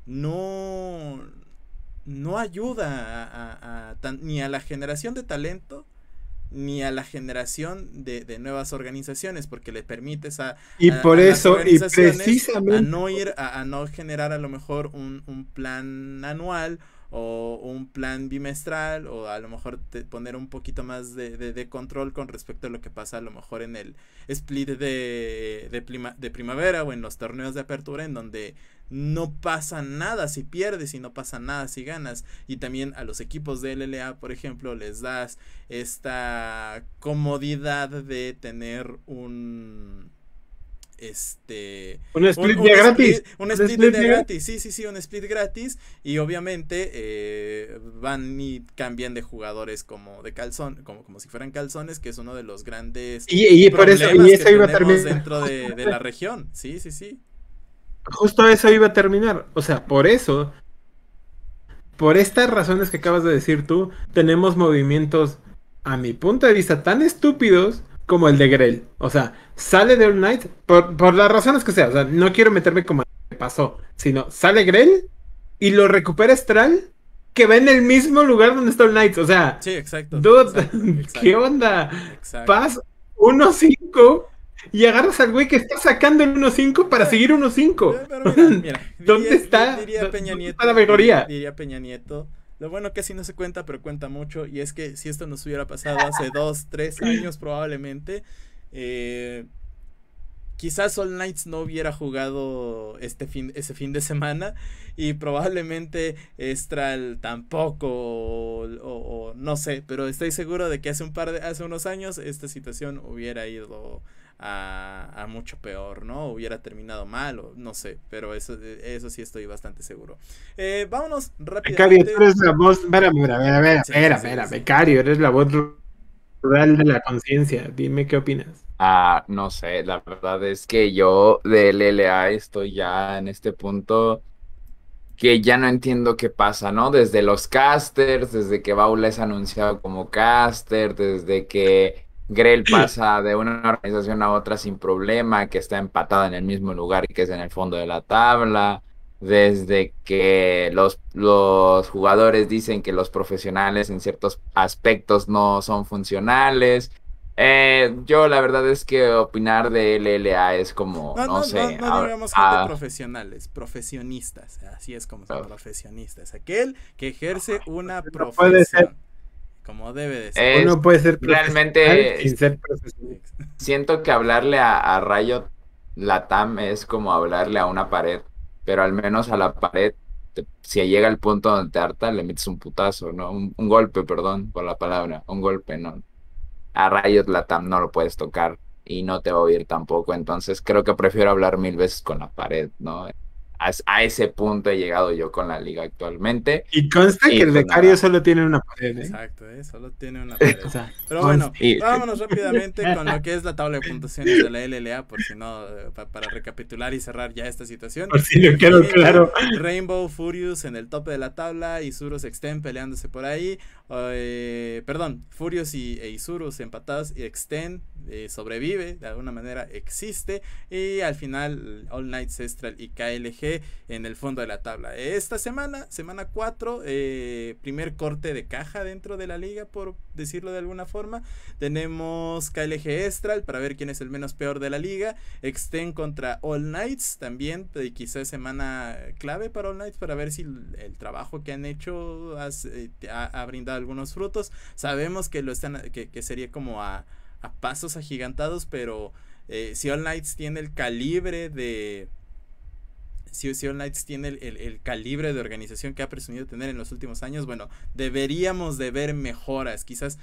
C: no, no ayuda a, a, a, tan, ni a la generación de talento, ni a la generación de, de nuevas organizaciones, porque le permites a,
B: y
C: a,
B: por
C: a
B: eso,
C: las
B: y
C: organizaciones
B: precisamente,
C: a no ir, a, a no generar a lo mejor un, un plan anual o un plan bimestral, o a lo mejor te poner un poquito más de, de, de control con respecto a lo que pasa a lo mejor en el split de, de, prima, de primavera o en los torneos de apertura, en donde no pasa nada si pierdes y no pasa nada si ganas. Y también a los equipos de L L A, por ejemplo, les das esta comodidad de tener un este
B: un split
C: un,
B: día
C: un
B: gratis,
C: split, un split, split de día gratis, sí, sí, sí, un split gratis, y obviamente eh, van y cambian de jugadores como de calzón, como, como si fueran calzones, que es uno de los grandes
B: y, y por eso, y eso iba a terminar
C: dentro de, de la región, sí, sí, sí.
B: Justo eso iba a terminar, o sea, por eso, por estas razones que acabas de decir tú, tenemos movimientos, a mi punto de vista, tan estúpidos como el de Grell. O sea, sale de All Night, por, por las razones que sea, o sea, no quiero meterme como que pasó, sino sale Grell y lo recupera Stral, que va en el mismo lugar donde está All Night. O sea,
C: sí, exacto,
B: dude,
C: exacto, exacto,
B: ¿qué onda?
C: Exacto.
B: Paz uno cinco y agarras al güey que está sacando el uno cinco para seguir uno cinco.
C: Pero mira, mira,
B: ¿Dónde
C: diría,
B: está?
C: Diría Peña
B: ¿Dónde
C: Nieto,
B: está la mejoría?
C: Diría, diría Peña Nieto. Lo bueno que así no se cuenta, pero cuenta mucho. Y es que si esto nos hubiera pasado hace dos, tres años probablemente, eh, quizás All Knights no hubiera jugado este fin, ese fin de semana, y probablemente Estral tampoco, o, o, o no sé, pero estoy seguro de que hace un par de, hace unos años esta situación hubiera ido a, a mucho peor, ¿no? Hubiera terminado mal, o no sé, pero eso, eso sí estoy bastante seguro. Eh, vámonos rápidamente.
B: Becario, tú eres la voz, espérame, espérame, espérame,
C: Sí,
B: espera,
C: sí,
B: espera,
C: sí.
B: Becario, eres la voz rural de la conciencia. Dime qué opinas.
A: Ah, no sé, la verdad es que yo de L L A estoy ya en este punto que ya no entiendo qué pasa, ¿no? Desde los casters, desde que Baula es anunciado como caster, desde que Grell pasa de una organización a otra sin problema, que está empatada en el mismo lugar y que es en el fondo de la tabla, desde que los, los jugadores dicen que los profesionales en ciertos aspectos no son funcionales. Eh, yo la verdad es que opinar de L L A es como,
C: No,
A: no,
C: no,
A: sé.
C: no, no
A: a-
C: digamos gente
A: a-
C: profesionales, profesionistas, así es como son
A: Ah.
C: profesionistas, aquel que ejerce una
B: No puede ser.
C: profesión. como debe de ser.
A: Es
B: Uno puede ser profesional
A: realmente
B: sin ser profesional.
A: siento que hablarle a, a Riot Latam es como hablarle a una pared, pero al menos a la pared, te- si llega al punto donde te harta, le metes un putazo, ¿no? Un, un golpe, perdón por la palabra, un golpe, ¿no? A Riot Latam no lo puedes tocar y no te va a oír tampoco, entonces creo que prefiero hablar mil veces con la pared, ¿no? A, a ese punto he llegado yo con la liga actualmente
B: Y consta que
A: y
B: el
A: pues
B: becario
A: nada.
B: solo tiene una pared, ¿eh?
C: Exacto, ¿eh? Solo tiene una pared.
B: O sea,
C: Pero
B: consta.
C: bueno,
A: Y,
C: vámonos rápidamente con lo que es la tabla de puntuaciones de la L L A, por si no, eh, pa- para recapitular y cerrar ya esta situación.
B: Por si no quedó
C: Infinity,
B: claro.
C: Rainbow, Furious en el tope de la tabla, Isurus Extend peleándose por ahí. Eh, perdón, Furious y e Isurus empatados y Extend eh, sobrevive, de alguna manera existe. Y al final, All Night Cestral y K L G en el fondo de la tabla. Esta semana, semana cuatro, eh, primer corte de caja dentro de la liga, por decirlo de alguna forma. Tenemos K L G Estral para ver quién es el menos peor de la liga. Extend contra All Knights también, eh, quizás semana clave para All Knights para ver si el, el trabajo que han hecho has, eh, ha, ha brindado algunos frutos. Sabemos que lo están, que, que sería como a, a pasos agigantados, pero eh, si All Knights tiene el calibre de si, si All Knights tiene el, el, el calibre de organización que ha presumido tener en los últimos años, bueno, deberíamos de ver mejoras, quizás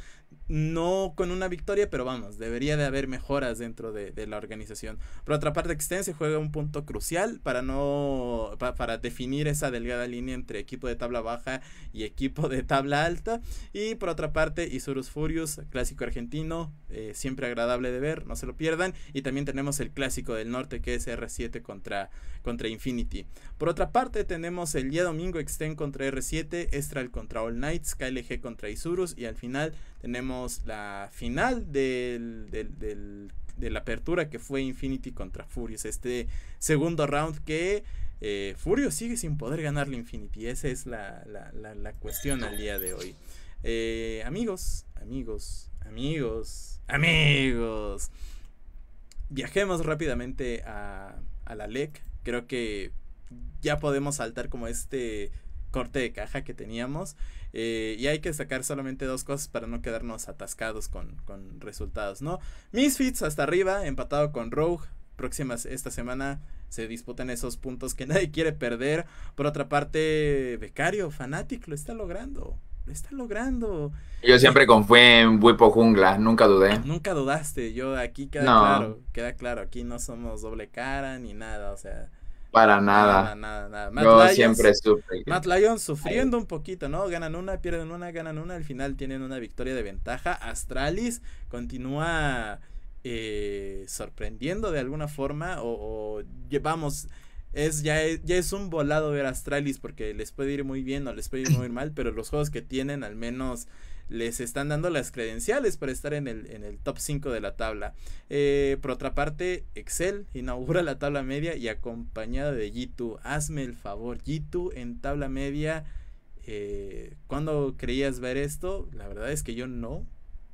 C: no con una victoria, pero vamos, debería de haber mejoras dentro de, de la organización. Por otra parte, Extend se juega un punto crucial para no pa, para definir esa delgada línea entre equipo de tabla baja y equipo de tabla alta. Y por otra parte, Isurus Furious, clásico argentino, eh, siempre agradable de ver, no se lo pierdan. Y también tenemos el clásico del norte, que es R siete contra, contra Infinity. Por otra parte, tenemos el día domingo Extend contra R siete, Estral contra All Knights, K L G contra Isurus, y al final tenemos la final del, del, del, de la apertura, que fue Infinity contra Furious, este segundo round que eh, Furious sigue sin poder ganarle Infinity. Esa es la, la, la, la cuestión al día de hoy. Eh, amigos, amigos, amigos, amigos, viajemos rápidamente a, a la L E C. Creo que ya podemos saltar como este corte de caja que teníamos, eh, y hay que sacar solamente dos cosas para no quedarnos atascados con, con resultados, ¿no? Misfits hasta arriba, empatado con Rogue. Próximas, esta semana se disputan esos puntos que nadie quiere perder. Por otra parte, Becario, Fnatic lo está logrando, lo está logrando.
A: yo siempre confié en Wipo Jungla, nunca dudé.
C: Nunca dudaste, yo aquí queda
A: No.
C: claro, queda claro, aquí no somos doble cara ni nada, o sea,
A: Para
C: nada,
A: nada.
C: nada, nada. Mad
A: Yo
C: Lions,
A: siempre supe que-
C: Matt Lions sufriendo un poquito, ¿no? Ganan una, pierden una, ganan una, al final tienen una victoria de ventaja. Astralis continúa eh, sorprendiendo de alguna forma, o, o llevamos, es ya, es ya es un volado ver a Astralis, porque les puede ir muy bien o les puede ir muy mal, pero los juegos que tienen al menos les están dando las credenciales para estar en el, en el top cinco de la tabla. Eh, por otra parte, Excel inaugura la tabla media y acompañado de G dos. Hazme el favor, G dos en tabla media. Eh, ¿Cuándo creías ver esto? La verdad es que yo no.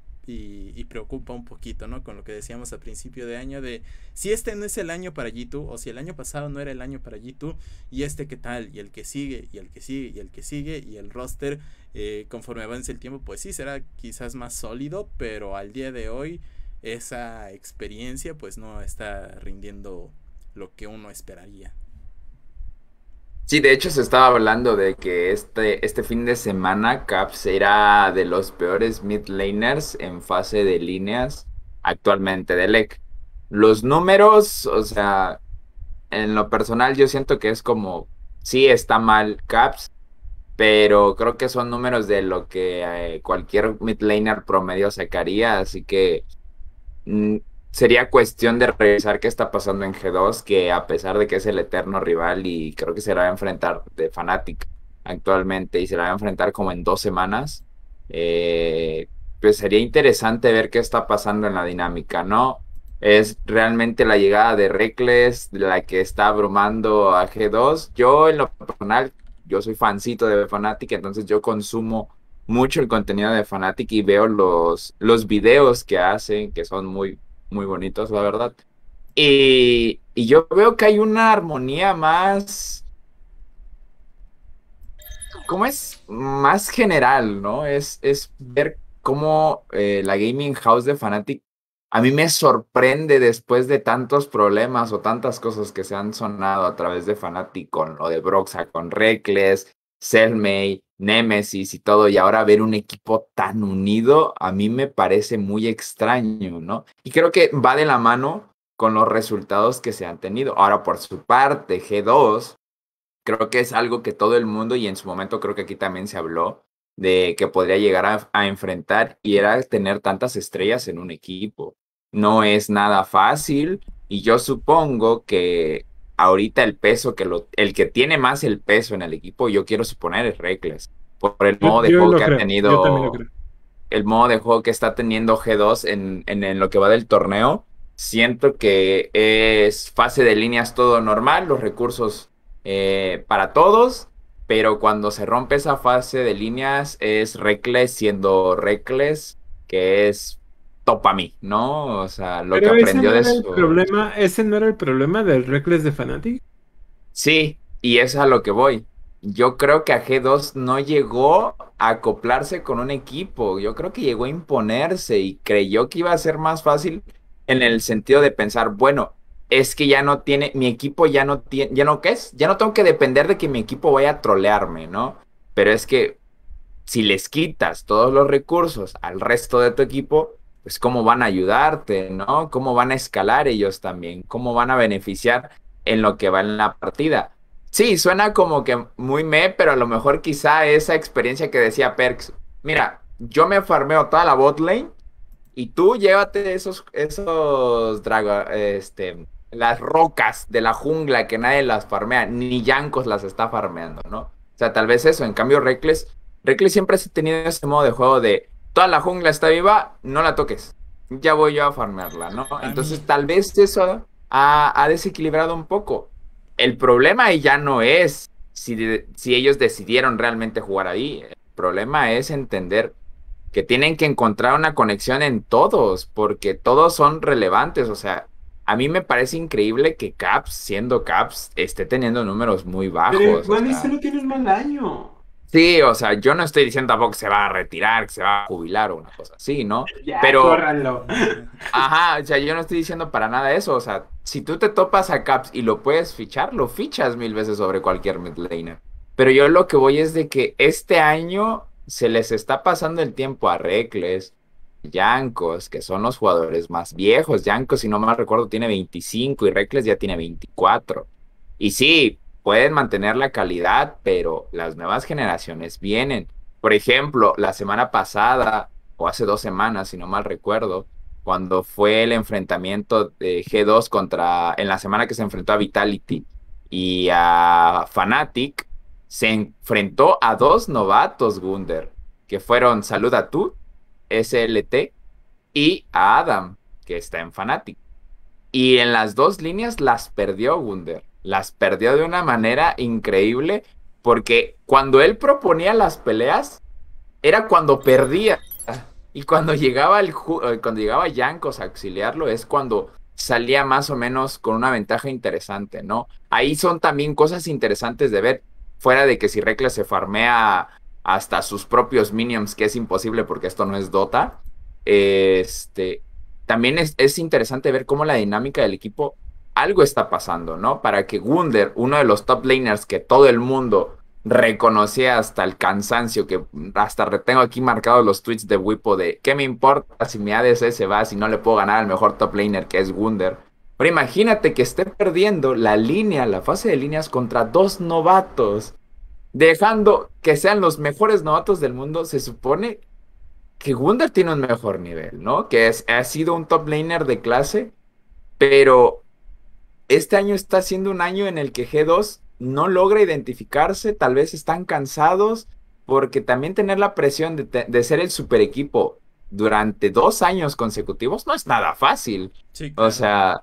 C: Y, y preocupa un poquito, ¿no? Con lo que decíamos a principio de año de si este no es el año para G dos, o si el año pasado no era el año para G dos, y este qué tal, y el que sigue, y el que sigue, y el que sigue, y el roster eh, conforme avance el tiempo, pues sí será quizás más sólido, pero al día de hoy esa experiencia pues no está rindiendo lo que uno esperaría.
A: Sí, de hecho se estaba hablando de que este, este fin de semana Caps era de los peores mid laners en fase de líneas actualmente de L E C. Los números, o sea, en lo personal yo siento que es como, sí está mal Caps, pero creo que son números de lo que eh, cualquier mid laner promedio sacaría, así que mm, sería cuestión de revisar qué está pasando en G dos, que a pesar de que es el eterno rival y creo que se la va a enfrentar de Fnatic actualmente y se la va a enfrentar como en dos semanas, eh, pues sería interesante ver qué está pasando en la dinámica, ¿no? Es realmente la llegada de Reckless la que está abrumando a G dos. Yo en lo personal, yo soy fancito de Fnatic, entonces yo consumo mucho el contenido de Fnatic y veo los, los videos que hacen, que son muy, muy bonitos, la verdad. Y, y yo veo que hay una armonía más, como es más general, ¿no? Es, es ver cómo eh, la gaming house de Fnatic a mí me sorprende después de tantos problemas o tantas cosas que se han sonado a través de Fnatic con lo de Broxa, con Reckless, Selmay, Nemesis y todo, y ahora ver un equipo tan unido, a mí me parece muy extraño, ¿no? Y creo que va de la mano con los resultados que se han tenido. Ahora, por su parte, G dos, creo que es algo que todo el mundo, y en su momento creo que aquí también se habló, de que podría llegar a, a enfrentar, y era tener tantas estrellas en un equipo. No es nada fácil, y yo supongo que ahorita el peso, que lo, el que tiene más el peso en el equipo, yo quiero suponer es Reckless, por el
B: Yo,
A: modo de
B: yo
A: juego
B: lo
A: que ha
B: creo, yo también lo
A: tenido,
B: creo.
A: el modo de juego que está teniendo G dos en, en, en lo que va del torneo. Siento que es fase de líneas todo normal, los recursos eh, para todos, pero cuando se rompe esa fase de líneas es Reckless siendo Reckless, que es top a mí, ¿no? O sea, lo que
B: Pero ese
A: aprendió
B: no
A: de
B: era el
A: su...
B: problema, ese no era el problema del Reckless de Fnatic.
A: Sí, y es a lo que voy. Yo creo que a G dos no llegó a acoplarse con un equipo. Yo creo que llegó a imponerse y creyó que iba a ser más fácil en el sentido de pensar, bueno, es que ya no tiene, mi equipo ya no tiene, ya no, ¿qué es? Ya no tengo que depender de que mi equipo vaya a trolearme, ¿no? Pero es que si les quitas todos los recursos al resto de tu equipo, pues cómo van a ayudarte, ¿no? ¿Cómo van a escalar ellos también? ¿Cómo van a beneficiar en lo que va en la partida? Sí, suena como que muy me, pero a lo mejor quizá esa experiencia que decía Perks, mira, yo me farmeo toda la bot lane y tú llévate esos, esos drago, este, las rocas de la jungla que nadie las farmea, ni Jankos las está farmeando, ¿no? O sea, tal vez eso. En cambio, Reckless, Reckless siempre ha tenido ese modo de juego de toda la jungla está viva, no la toques. Ya voy yo a farmearla, ¿no?
C: A
A: Entonces,
C: mí,
A: tal vez eso ha, ha desequilibrado un poco. El problema ahí ya no es si, de- si ellos decidieron realmente jugar ahí. El problema es entender que tienen que encontrar una conexión en todos, porque todos son relevantes. O sea, a mí me parece increíble que Caps, siendo Caps, esté teniendo números muy
B: Pero
A: bajos. O
B: igual y
A: sea,
B: solo tiene un mal año.
A: sí, o sea, yo no estoy diciendo tampoco que se va a retirar, que se va a jubilar o una cosa así, ¿no?
B: Ya,
A: Pero,
B: córranlo.
A: ajá, o sea, yo no estoy diciendo para nada eso. O sea, si tú te topas a Caps y lo puedes fichar, lo fichas mil veces sobre cualquier mid laner. Pero yo lo que voy es de que este año se les está pasando el tiempo a Reckless, Jankos, que son los jugadores más viejos. Jankos, si no mal recuerdo, tiene veinticinco y Reckless ya tiene veinticuatro. Y sí, pueden mantener la calidad, pero las nuevas generaciones vienen. Por ejemplo, la semana pasada, o hace dos semanas, si no mal recuerdo, cuando fue el enfrentamiento de G dos contra, en la semana que se enfrentó a Vitality y a Fnatic, se enfrentó a dos novatos, Wunder, que fueron Salud a tú, S L T, y a Adam, que está en Fnatic. Y en las dos líneas las perdió Wunder. Las perdió de una manera increíble, porque cuando él proponía las peleas, era cuando perdía. Y cuando llegaba el ju- eh, cuando llegaba Jankos a auxiliarlo, es cuando salía más o menos con una ventaja interesante, ¿no? Ahí son también cosas interesantes de ver. Fuera de que si Reckless se farmea hasta sus propios minions, que es imposible porque esto no es Dota. Este, también es, es interesante ver cómo la dinámica del equipo, algo está pasando, ¿no? Para que Wunder, uno de los top laners que todo el mundo reconocía hasta el cansancio, que hasta retengo aquí marcados los tweets de Wipo de ¿qué me importa si mi A D C se va, si no le puedo ganar al mejor top laner que es Wunder? Pero imagínate que esté perdiendo la línea, la fase de líneas contra dos novatos, dejando que sean los mejores novatos del mundo. Se supone que Wunder tiene un mejor nivel, ¿no? Que es, ha sido un top laner de clase, pero este año está siendo un año en el que G dos no logra identificarse, tal vez están cansados, porque también tener la presión de, te- de ser el super equipo durante dos años consecutivos no es nada fácil.
C: sí,
A: O
C: claro.
A: sea,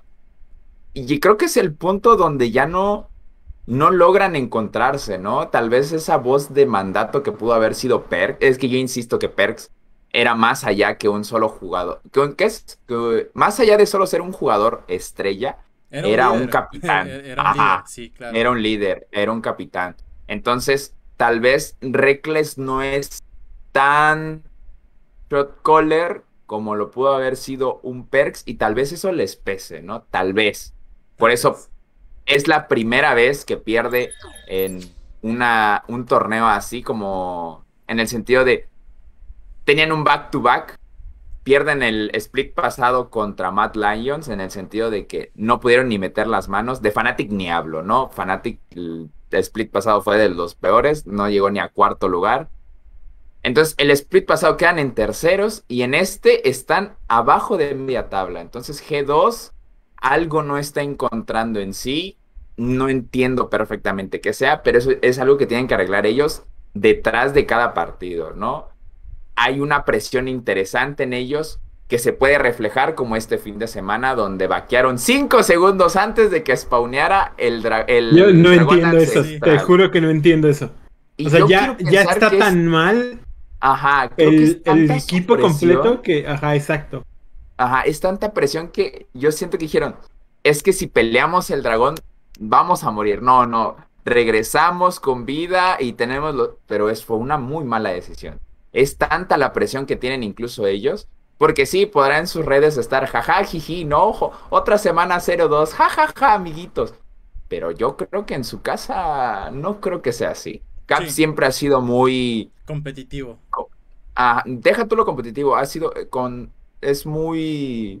A: y creo que es el punto donde ya no, no logran encontrarse, ¿no? Tal vez esa voz de mandato que pudo haber sido Perks, es que yo insisto que Perks era más allá que un solo jugador, que, que es que más allá de solo ser un jugador estrella,
C: Era un
A: era un
C: líder.
A: capitán,
C: Era un líder,
A: ajá,
C: sí, claro.
A: era un líder, era un capitán. Entonces, tal vez Reckless no es tan shot caller como lo pudo haber sido un Perks y tal vez eso les pese, ¿no? Tal vez. Por
C: Tal
A: eso
C: vez.
A: es la primera vez que pierde en una, un torneo así como en el sentido de tenían un back-to-back, pierden el split pasado contra Mad Lions en el sentido de que no pudieron ni meter las manos. De Fnatic ni hablo, ¿no? Fnatic, el, el split pasado fue de los peores, no llegó ni a cuarto lugar. Entonces, el split pasado quedan en terceros y en este están abajo de media tabla. Entonces, G dos algo no está encontrando en sí. No entiendo perfectamente qué sea, pero eso es algo que tienen que arreglar ellos detrás de cada partido, ¿no? Hay una presión interesante en ellos que se puede reflejar como este fin de semana donde vaquearon cinco segundos antes de que spawneara el, dra el
B: Yo no
A: dragón
B: entiendo eso,
A: ancestral.
B: te juro que no entiendo eso.
A: Y
B: O sea,
A: yo
B: ya,
A: quiero
B: ya
A: pensar
B: está
A: que
B: tan
A: es-
B: mal
A: Ajá, creo que es
B: el, el
A: tanta su
B: equipo
A: presión.
B: completo que, ajá, exacto.
A: Ajá, es tanta presión que yo siento que dijeron, es que si peleamos el dragón, vamos a morir. No, no, regresamos con vida y tenemos lo... Pero es, fue una muy mala decisión. Es tanta la presión que tienen incluso ellos, porque sí, podrán en sus redes estar, jaja, jiji, no, ojo, otra semana cero dos, jajaja, amiguitos. Pero yo creo que en su casa no creo que sea así. Cap
C: Sí.
A: siempre ha sido muy...
C: Competitivo.
A: Ah, deja tú lo competitivo, ha sido eh, con... Es muy...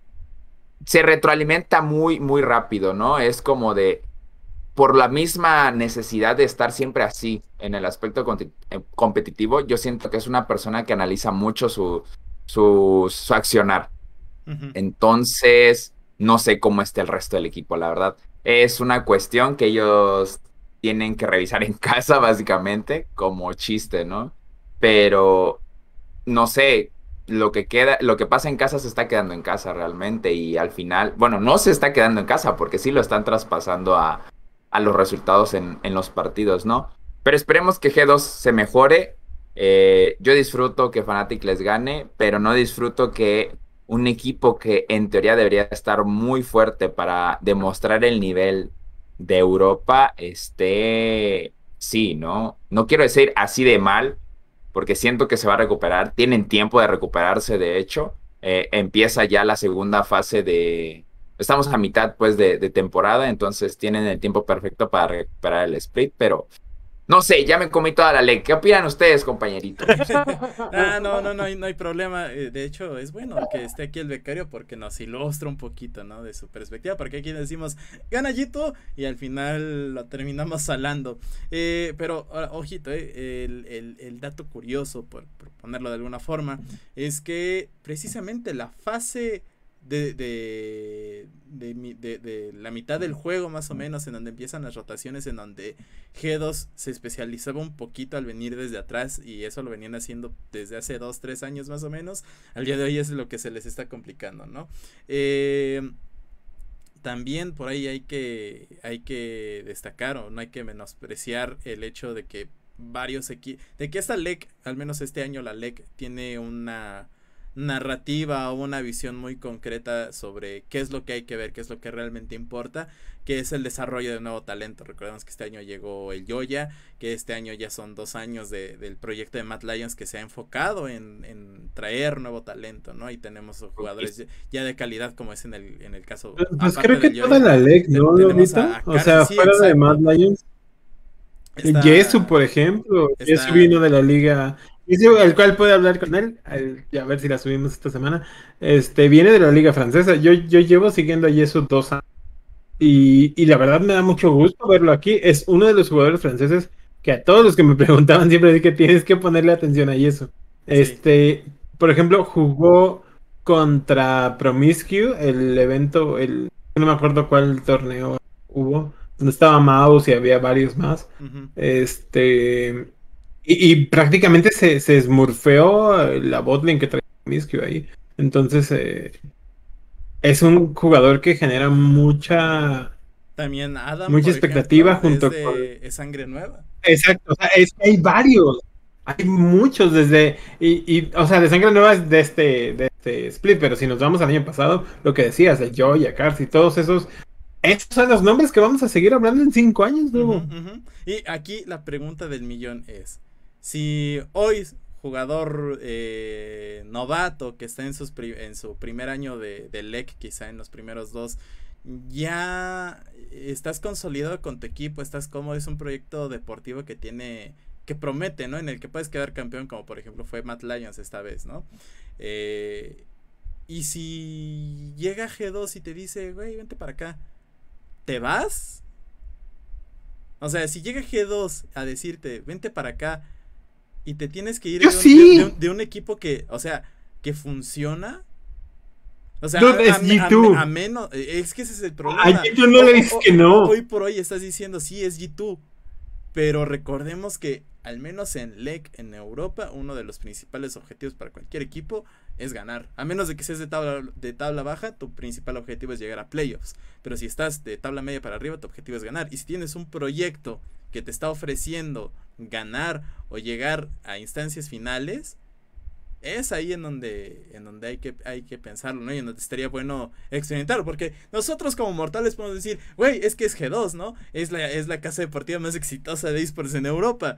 A: Se retroalimenta muy, muy rápido, ¿no? Es como de... Por la misma necesidad de estar siempre así en el aspecto conti- eh, competitivo, yo siento que es una persona que analiza mucho su, su, su accionar.
C: Ujú.
A: Entonces, no sé cómo esté el resto del equipo, la verdad. Es una cuestión que ellos tienen que revisar en casa, básicamente, como chiste, ¿no? Pero no sé, lo que queda, lo que pasa en casa se está quedando en casa realmente y al final, bueno, no se está quedando en casa porque sí lo están traspasando a, a los resultados en, en los partidos, ¿no? Pero esperemos que G dos se mejore. Eh, yo disfruto que Fnatic les gane, pero no disfruto que un equipo que en teoría debería estar muy fuerte para demostrar el nivel de Europa esté, sí, ¿no? No quiero decir así de mal porque siento que se va a recuperar. Tienen tiempo de recuperarse, de hecho. Eh, empieza ya la segunda fase de... Estamos a mitad, pues, de, de temporada, entonces tienen el tiempo perfecto para recuperar el split, pero... No sé, ya me comí toda la ley. ¿Qué opinan ustedes, compañeritos?
C: Ah, no, no, no hay, no hay problema. Eh, De hecho, es bueno que esté aquí el becario porque nos ilustra un poquito, ¿no? De su perspectiva, porque aquí decimos, gana Yito, y al final lo terminamos salando. Eh, pero, ahora, ojito, eh, el, el, el dato curioso, por, por ponerlo de alguna forma, es que precisamente la fase de, de, de, mi- de- de la mitad del juego, más o menos, en donde empiezan las rotaciones, en donde G dos se especializaba un poquito al venir desde atrás, y eso lo venían haciendo desde hace dos, tres años más o menos. Al día de hoy es lo que se les está complicando, ¿no? Eh, también por ahí hay que, hay que destacar, o no hay que menospreciar el hecho de que varios equipos, de que esta L E C, al menos este año la L E C tiene una narrativa o una visión muy concreta sobre qué es lo que hay que ver, qué es lo que realmente importa, que es el desarrollo de nuevo talento. Recordemos que este año llegó el Yoya, que este año ya son dos años de, del proyecto de Mad Lions que se ha enfocado en, en traer nuevo talento, ¿no? Y tenemos jugadores ya, ya de calidad, como es en el, en el caso.
B: Pues
C: aparte
B: creo que
C: del
B: toda
C: Yoya,
B: la L E C,
C: te-
B: ¿no,
C: tenemos
B: Lolita?
C: a, a
B: O
C: Car-
B: sea,
C: sí,
B: fuera de Mad
C: exacto.
B: Lions,
C: Está,
B: Yesu, por ejemplo, Yesu
C: está,
B: vino de la liga, Yesu, el cual puede hablar con él, el- y a ver si la subimos esta semana. Este, viene de la liga francesa. Yo, yo llevo siguiendo a Yesu dos años. Y, y la verdad me da mucho gusto verlo aquí. Es uno de los jugadores franceses que a todos los que me preguntaban siempre dije que tienes que ponerle atención a eso.
C: sí.
B: Este, por ejemplo, jugó contra Promiscue, el evento, el, no me acuerdo cuál torneo hubo, donde estaba Mouse y había varios más.
C: Ujú.
B: Este, y, y prácticamente se, se smurfeó la botlane que traía Promiscue ahí. Entonces, eh, es un jugador que genera mucha,
C: También Adam,
B: mucha
C: por
B: expectativa
C: ejemplo, es
B: junto con...
C: de es sangre nueva.
B: Exacto, o sea, es que hay varios, hay muchos desde, y, y, o sea, de sangre nueva es de este, de este split, pero si nos vamos al año pasado, lo que decías, de Joy, Cars y todos esos, Estos son los nombres que vamos a seguir hablando en cinco años,
C: Ujú,
B: Dubo.
C: ujú. Y aquí la pregunta del millón es, si hoy jugador eh, novato que está en, sus pri- en su primer año de, de L E C, quizá en los primeros dos, ya estás consolidado con tu equipo, estás cómodo, es un proyecto deportivo que tiene, que promete, ¿no? En el que puedes quedar campeón, como por ejemplo fue Matt Lyons esta vez, ¿no? Eh, y si llega G dos y te dice, güey, vente para acá, ¿te vas? O sea, si llega G dos a decirte, vente para acá, y te tienes que ir
B: Yo
C: de un, de-
B: sí.
C: de un- de un equipo que, o sea, que funciona. O sea,
B: Dude,
C: a,
B: es
C: a-
B: G
C: a-
B: dos.
C: a menos, es que ese es el
B: A
C: problema.
B: G dos no
C: O-
B: le
C: o-
B: dices
C: o-
B: que no.
C: Hoy por hoy estás diciendo, sí, es G dos. Pero recordemos que, al menos en L E C, en Europa, uno de los principales objetivos para cualquier equipo es ganar. A menos de que seas de tabla, de tabla baja, tu principal objetivo es llegar a playoffs. Pero si estás de tabla media para arriba, tu objetivo es ganar. Y si tienes un proyecto que te está ofreciendo ganar o llegar a instancias finales, es ahí en donde en donde hay que hay que pensarlo, ¿no? Y en donde estaría bueno experimentarlo, porque nosotros como mortales podemos decir, güey, es que es G dos, ¿no? Es la, es la casa deportiva más exitosa de esports en Europa.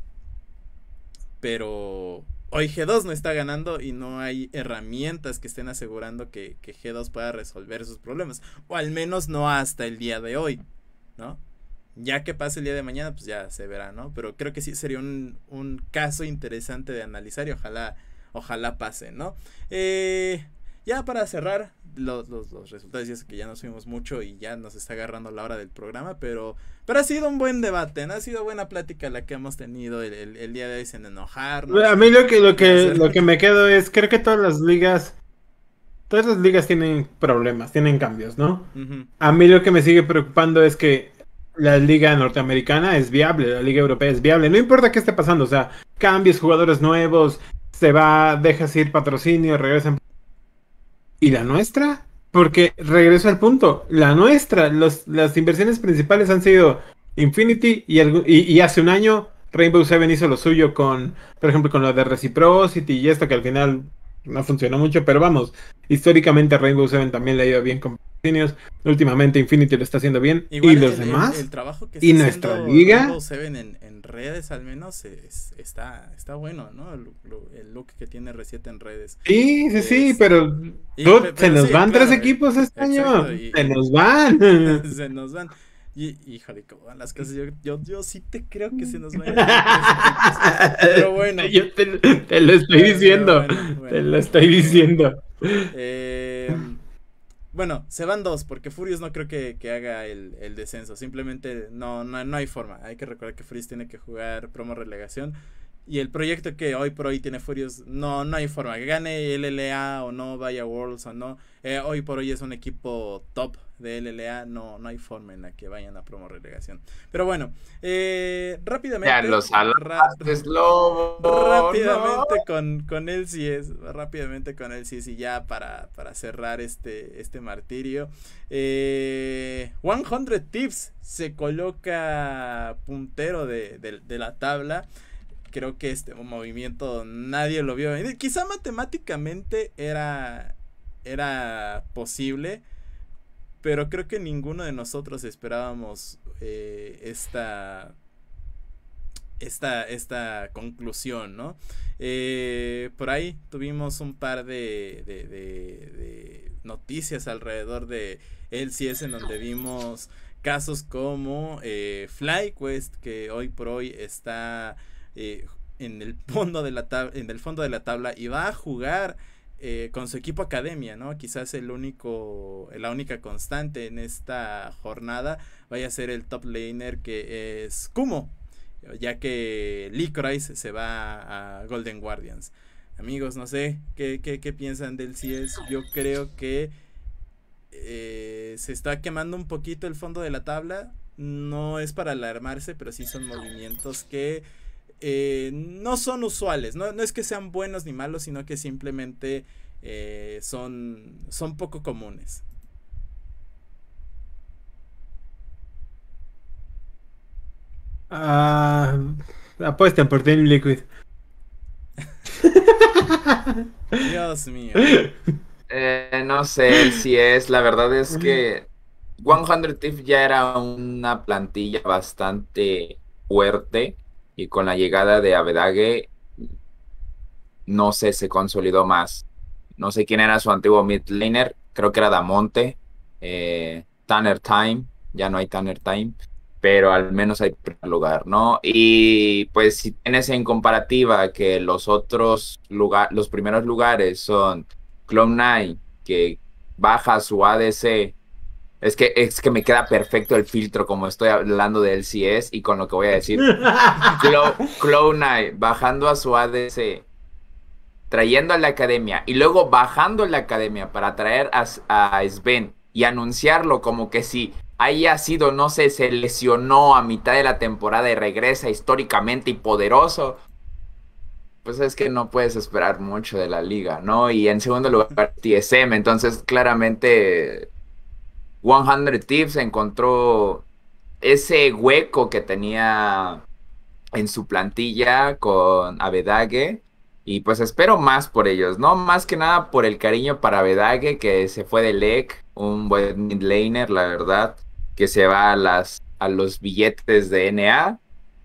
C: Pero hoy G dos no está ganando y no hay herramientas que estén asegurando que, que G dos pueda resolver sus problemas. O al menos no hasta el día de hoy, ¿no? Ya que pase el día de mañana, pues ya se verá, ¿no? Pero creo que sí sería un, un caso interesante de analizar y ojalá, ojalá pase, ¿no? Eh, ya para cerrar los, los, los resultados, ya sé que ya nos fuimos mucho y ya nos está agarrando la hora del programa, pero, pero ha sido un buen debate, ¿no? Ha sido buena plática la que hemos tenido el, el, el día de hoy sin enojarnos.
B: A mí lo que, lo que,
C: hacer-
B: lo que me quedo es, creo que todas las ligas, todas las ligas tienen problemas, tienen cambios, ¿no?
C: Ujú.
B: A mí lo que me sigue preocupando es que la liga norteamericana es viable, la liga europea es viable, no importa qué esté pasando, o sea, cambios, jugadores nuevos, se va, dejas ir patrocinio, regresan. ¿Y la nuestra? Porque regreso al punto, la nuestra, los, las inversiones principales han sido Infinity y, algu- y, y hace un año Rainbow Seven hizo lo suyo con, por ejemplo, con lo de Reciprocity y esto que al final no funcionó mucho, pero vamos, históricamente a Rainbow Seven también le ha ido bien con patrocinios, últimamente Infinity lo está haciendo bien,
C: Igual
B: y los
C: el, el-
B: demás,
C: el trabajo que
B: y
C: está
B: nuestra
C: haciendo
B: liga,
C: Rainbow Seven en, en redes al menos es- está, está bueno, ¿no? El, lo- el look que tiene R siete en redes.
B: sí, sí, sí,
C: Es-
B: pero,
C: y-
B: dude,
C: pe-
B: se
C: pero
B: nos
C: sí,
B: van
C: claro,
B: tres
C: eh,
B: equipos este
C: exacto,
B: año,
C: y-
B: se
C: y-
B: nos van.
C: se nos van. Y, híjole, cómo van las cosas. Yo, yo, yo sí te creo que se nos van a ir tres equipos. Pero bueno.
B: Yo te, te lo estoy
C: Pero
B: diciendo.
C: bueno, bueno,
B: te lo estoy diciendo.
C: Eh, bueno, se van dos, porque Furious no creo que, que haga el, el descenso. Simplemente no, no, no hay forma. Hay que recordar que Furious tiene que jugar promo relegación. Y el proyecto que hoy por hoy tiene Furious, no, no hay forma. Que gane L L A o no, vaya Worlds o no. Eh, hoy por hoy es un equipo top de L L A. No, no hay forma en la que vayan a promo relegación. Pero bueno, eh, rápidamente.
A: Ya lo
C: ra-
A: salaste, Lobo.
C: rápidamente
A: no.
C: con, con él sí es, rápidamente con él sí es, y ya para, para cerrar este, este martirio. Eh, cien Tips se coloca puntero de, de, de la tabla. Creo que este movimiento nadie lo vio venir. Quizá matemáticamente era, era posible, pero creo que ninguno de nosotros esperábamos eh, esta... Esta, esta conclusión, ¿no? Eh, por ahí tuvimos un par de, de, de, de noticias alrededor de L C S en donde vimos casos como eh, FlyQuest, que hoy por hoy está eh, en el fondo de la tabla, en el fondo de la tabla y va a jugar eh, con su equipo academia, ¿no? Quizás el único, la única constante en esta jornada vaya a ser el top laner, que es Kumo, ya que Licorice se va a Golden Guardians. Amigos, no sé qué, qué, qué piensan del C S. Yo creo que eh, se está quemando un poquito el fondo de la tabla. No es para alarmarse, pero sí son movimientos que eh, no son usuales. No, no es que sean buenos ni malos, sino que simplemente eh, son, son poco comunes.
B: Ah, apuesten por Team Liquid.
C: Dios mío.
A: Eh, no sé si es, la verdad es que cien Thieves ya era una plantilla bastante fuerte y con la llegada de Avedage, no sé, se consolidó más. No sé quién era su antiguo mid laner, creo que era Damonte, eh, Tanner Time, ya no hay Tanner Time, pero al menos hay primer lugar, ¿no? Y pues si tienes en comparativa que los otros lugares, los primeros lugares son Cloud Nine, que baja su A D C. Es que, es que me queda perfecto el filtro como estoy hablando de L C S y con lo que voy a decir. Cloud, Cloud Nine bajando a su A D C, trayendo a la academia y luego bajando a la academia para traer a, a Sven y anunciarlo como que si haya sido, no sé, se lesionó a mitad de la temporada y regresa históricamente y poderoso. Pues es que no puedes esperar mucho de la liga, ¿no? Y en segundo lugar, T S M. Entonces, claramente, cien Thieves encontró ese hueco que tenía en su plantilla con Avedage. Y pues espero más por ellos, ¿no? Más que nada por el cariño para Avedage, que se fue de L E C, un buen mid laner, la verdad, que se va a, las, a los billetes de N A.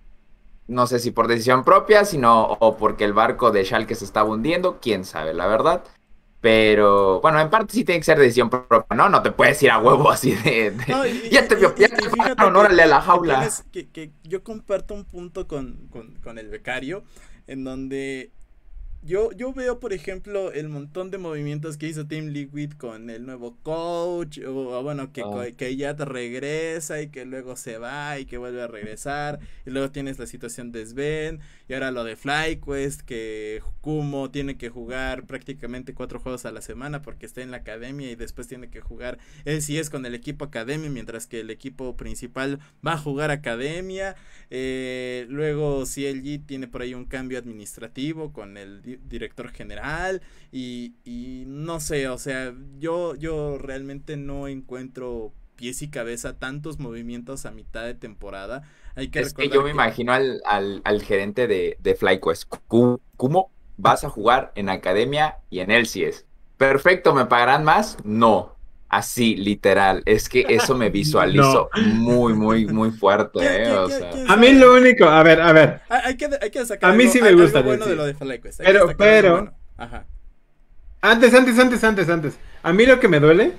A: No sé si por decisión propia, sino o porque el barco de Schalke se estaba hundiendo, quién sabe, la verdad. Pero, bueno, en parte sí tiene que ser decisión propia, ¿no? No te puedes ir a huevo así de... de
C: No, y,
A: ya te,
C: y,
A: ya
C: y,
A: te
C: y fíjate
A: pagaron,
C: que,
A: órale a la
C: que
A: jaula.
C: tienes, que, que yo comparto un punto con, con, con el becario, en donde yo, yo veo, por ejemplo, el montón de movimientos que hizo Team Liquid con el nuevo coach, o, o bueno, que,
A: Ah.
C: que ya te regresa y que luego se va y que vuelve a regresar, y luego tienes la situación de Sven, y ahora lo de FlyQuest, que Kumo tiene que jugar prácticamente cuatro juegos a la semana porque está en la academia y después tiene que jugar él sí es con el equipo academia, mientras que el equipo principal va a jugar academia. Eh, luego C L G tiene por ahí un cambio administrativo con el di director general y, y no sé, o sea, yo, yo realmente no encuentro pies y cabeza tantos movimientos a mitad de temporada. Hay que
A: Es que yo
C: recordar
A: me
C: que
A: imagino al, al, al gerente de, de FlyQuest. Ku- ¿Cómo vas a jugar en academia y en L C S? Perfecto, ¿me pagarán más? No. Así, literal. Es que eso me
B: No.
A: visualizo muy, muy, muy fuerte,
C: ¿quién,
A: ¿eh?
C: quién,
A: O
C: quién,
A: sea.
C: quién
B: A mí
C: sabe?
B: lo único, a ver, a ver.
C: Hay, hay que, hay que destacar
B: A mí
C: algo,
B: sí me
C: hay,
B: gusta
C: algo bueno de
B: decir.
C: lo de FlyQuest. Hay que
B: Pero,
C: destacar algo
B: pero,
C: bueno. Ajá.
B: antes, antes, antes, antes, antes. A mí lo que me duele,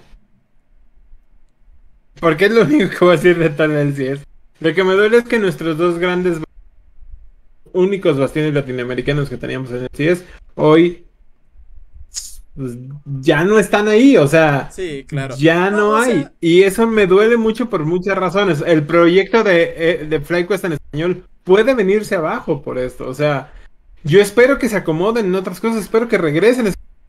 B: porque es lo único que voy a decir de tal L C S. Lo que me duele es que nuestros dos grandes únicos bastiones latinoamericanos que teníamos en L C S hoy pues, ya no están ahí, o sea,
C: Sí, claro.
B: ya
C: No,
B: no
C: o
B: hay.
C: sea,
B: Y eso me duele mucho por muchas razones. El proyecto de, eh, de FlyQuest en español puede venirse abajo por esto. O sea, yo espero que se acomoden en otras cosas, espero que regresen.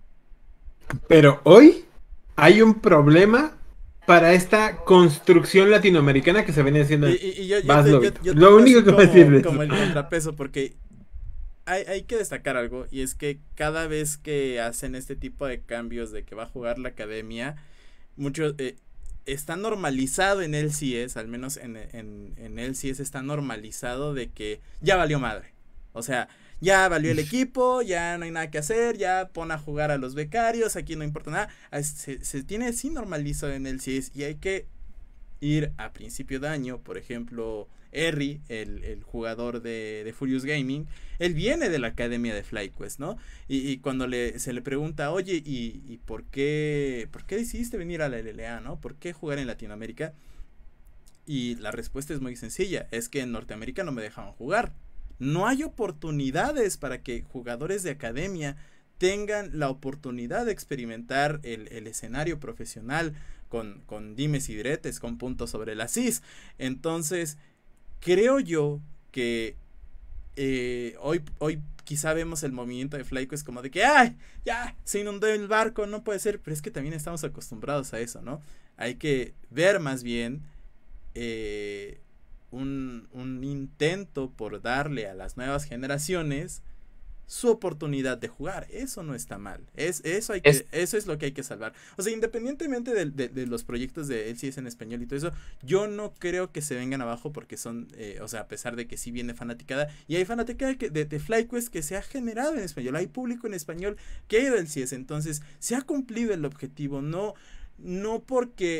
B: Pero hoy hay un problema para esta construcción latinoamericana que se venía haciendo
C: y,
B: en
C: y, y yo, yo, te, yo,
B: Baslovit.
C: yo
B: Lo
C: tengo
B: único
C: así
B: que voy a decir
C: como,
B: de
C: como
B: eso.
C: el contrapeso, porque hay, hay que destacar algo, y es que cada vez que hacen este tipo de cambios de que va a jugar la academia, mucho, eh, está normalizado en L C S, al menos en, en, en L C S está normalizado de que ya valió madre. O sea, ya valió el equipo, ya no hay nada que hacer, ya pon a jugar a los becarios, aquí no importa nada. Se, se tiene así normalizado en L C S y hay que ir a principio de año, por ejemplo, Erry, el, el jugador de, de Furious Gaming, él viene de la academia de FlyQuest, ¿no? Y, y cuando le, se le pregunta, oye, ¿y, y por qué por qué decidiste venir a la L L A, ¿no? ¿Por qué jugar en Latinoamérica? Y la respuesta es muy sencilla, es que en Norteamérica no me dejaban jugar. No hay oportunidades para que jugadores de academia tengan la oportunidad de experimentar el, el escenario profesional con, con dimes y diretes, con puntos sobre las is. Entonces, creo yo que eh, hoy, hoy quizá vemos el movimiento de FlyQuest como de que, ¡ay! Ya, se inundó el barco, no puede ser. Pero es que también estamos acostumbrados a eso, ¿no? Hay que ver más bien eh, un, un intento por darle a las nuevas generaciones su oportunidad de jugar. Eso no está mal. Es, eso, hay que,
A: Es,
C: eso es lo que hay que salvar. O sea, independientemente de, de, de los proyectos de L C S en español y todo eso, yo no creo que se vengan abajo porque son, eh, o sea, a pesar de que sí viene fanaticada, y hay fanaticada que, de, de FlyQuest que se ha generado en español, hay público en español que ha ido al L C S, entonces se ha cumplido el objetivo, no, no porque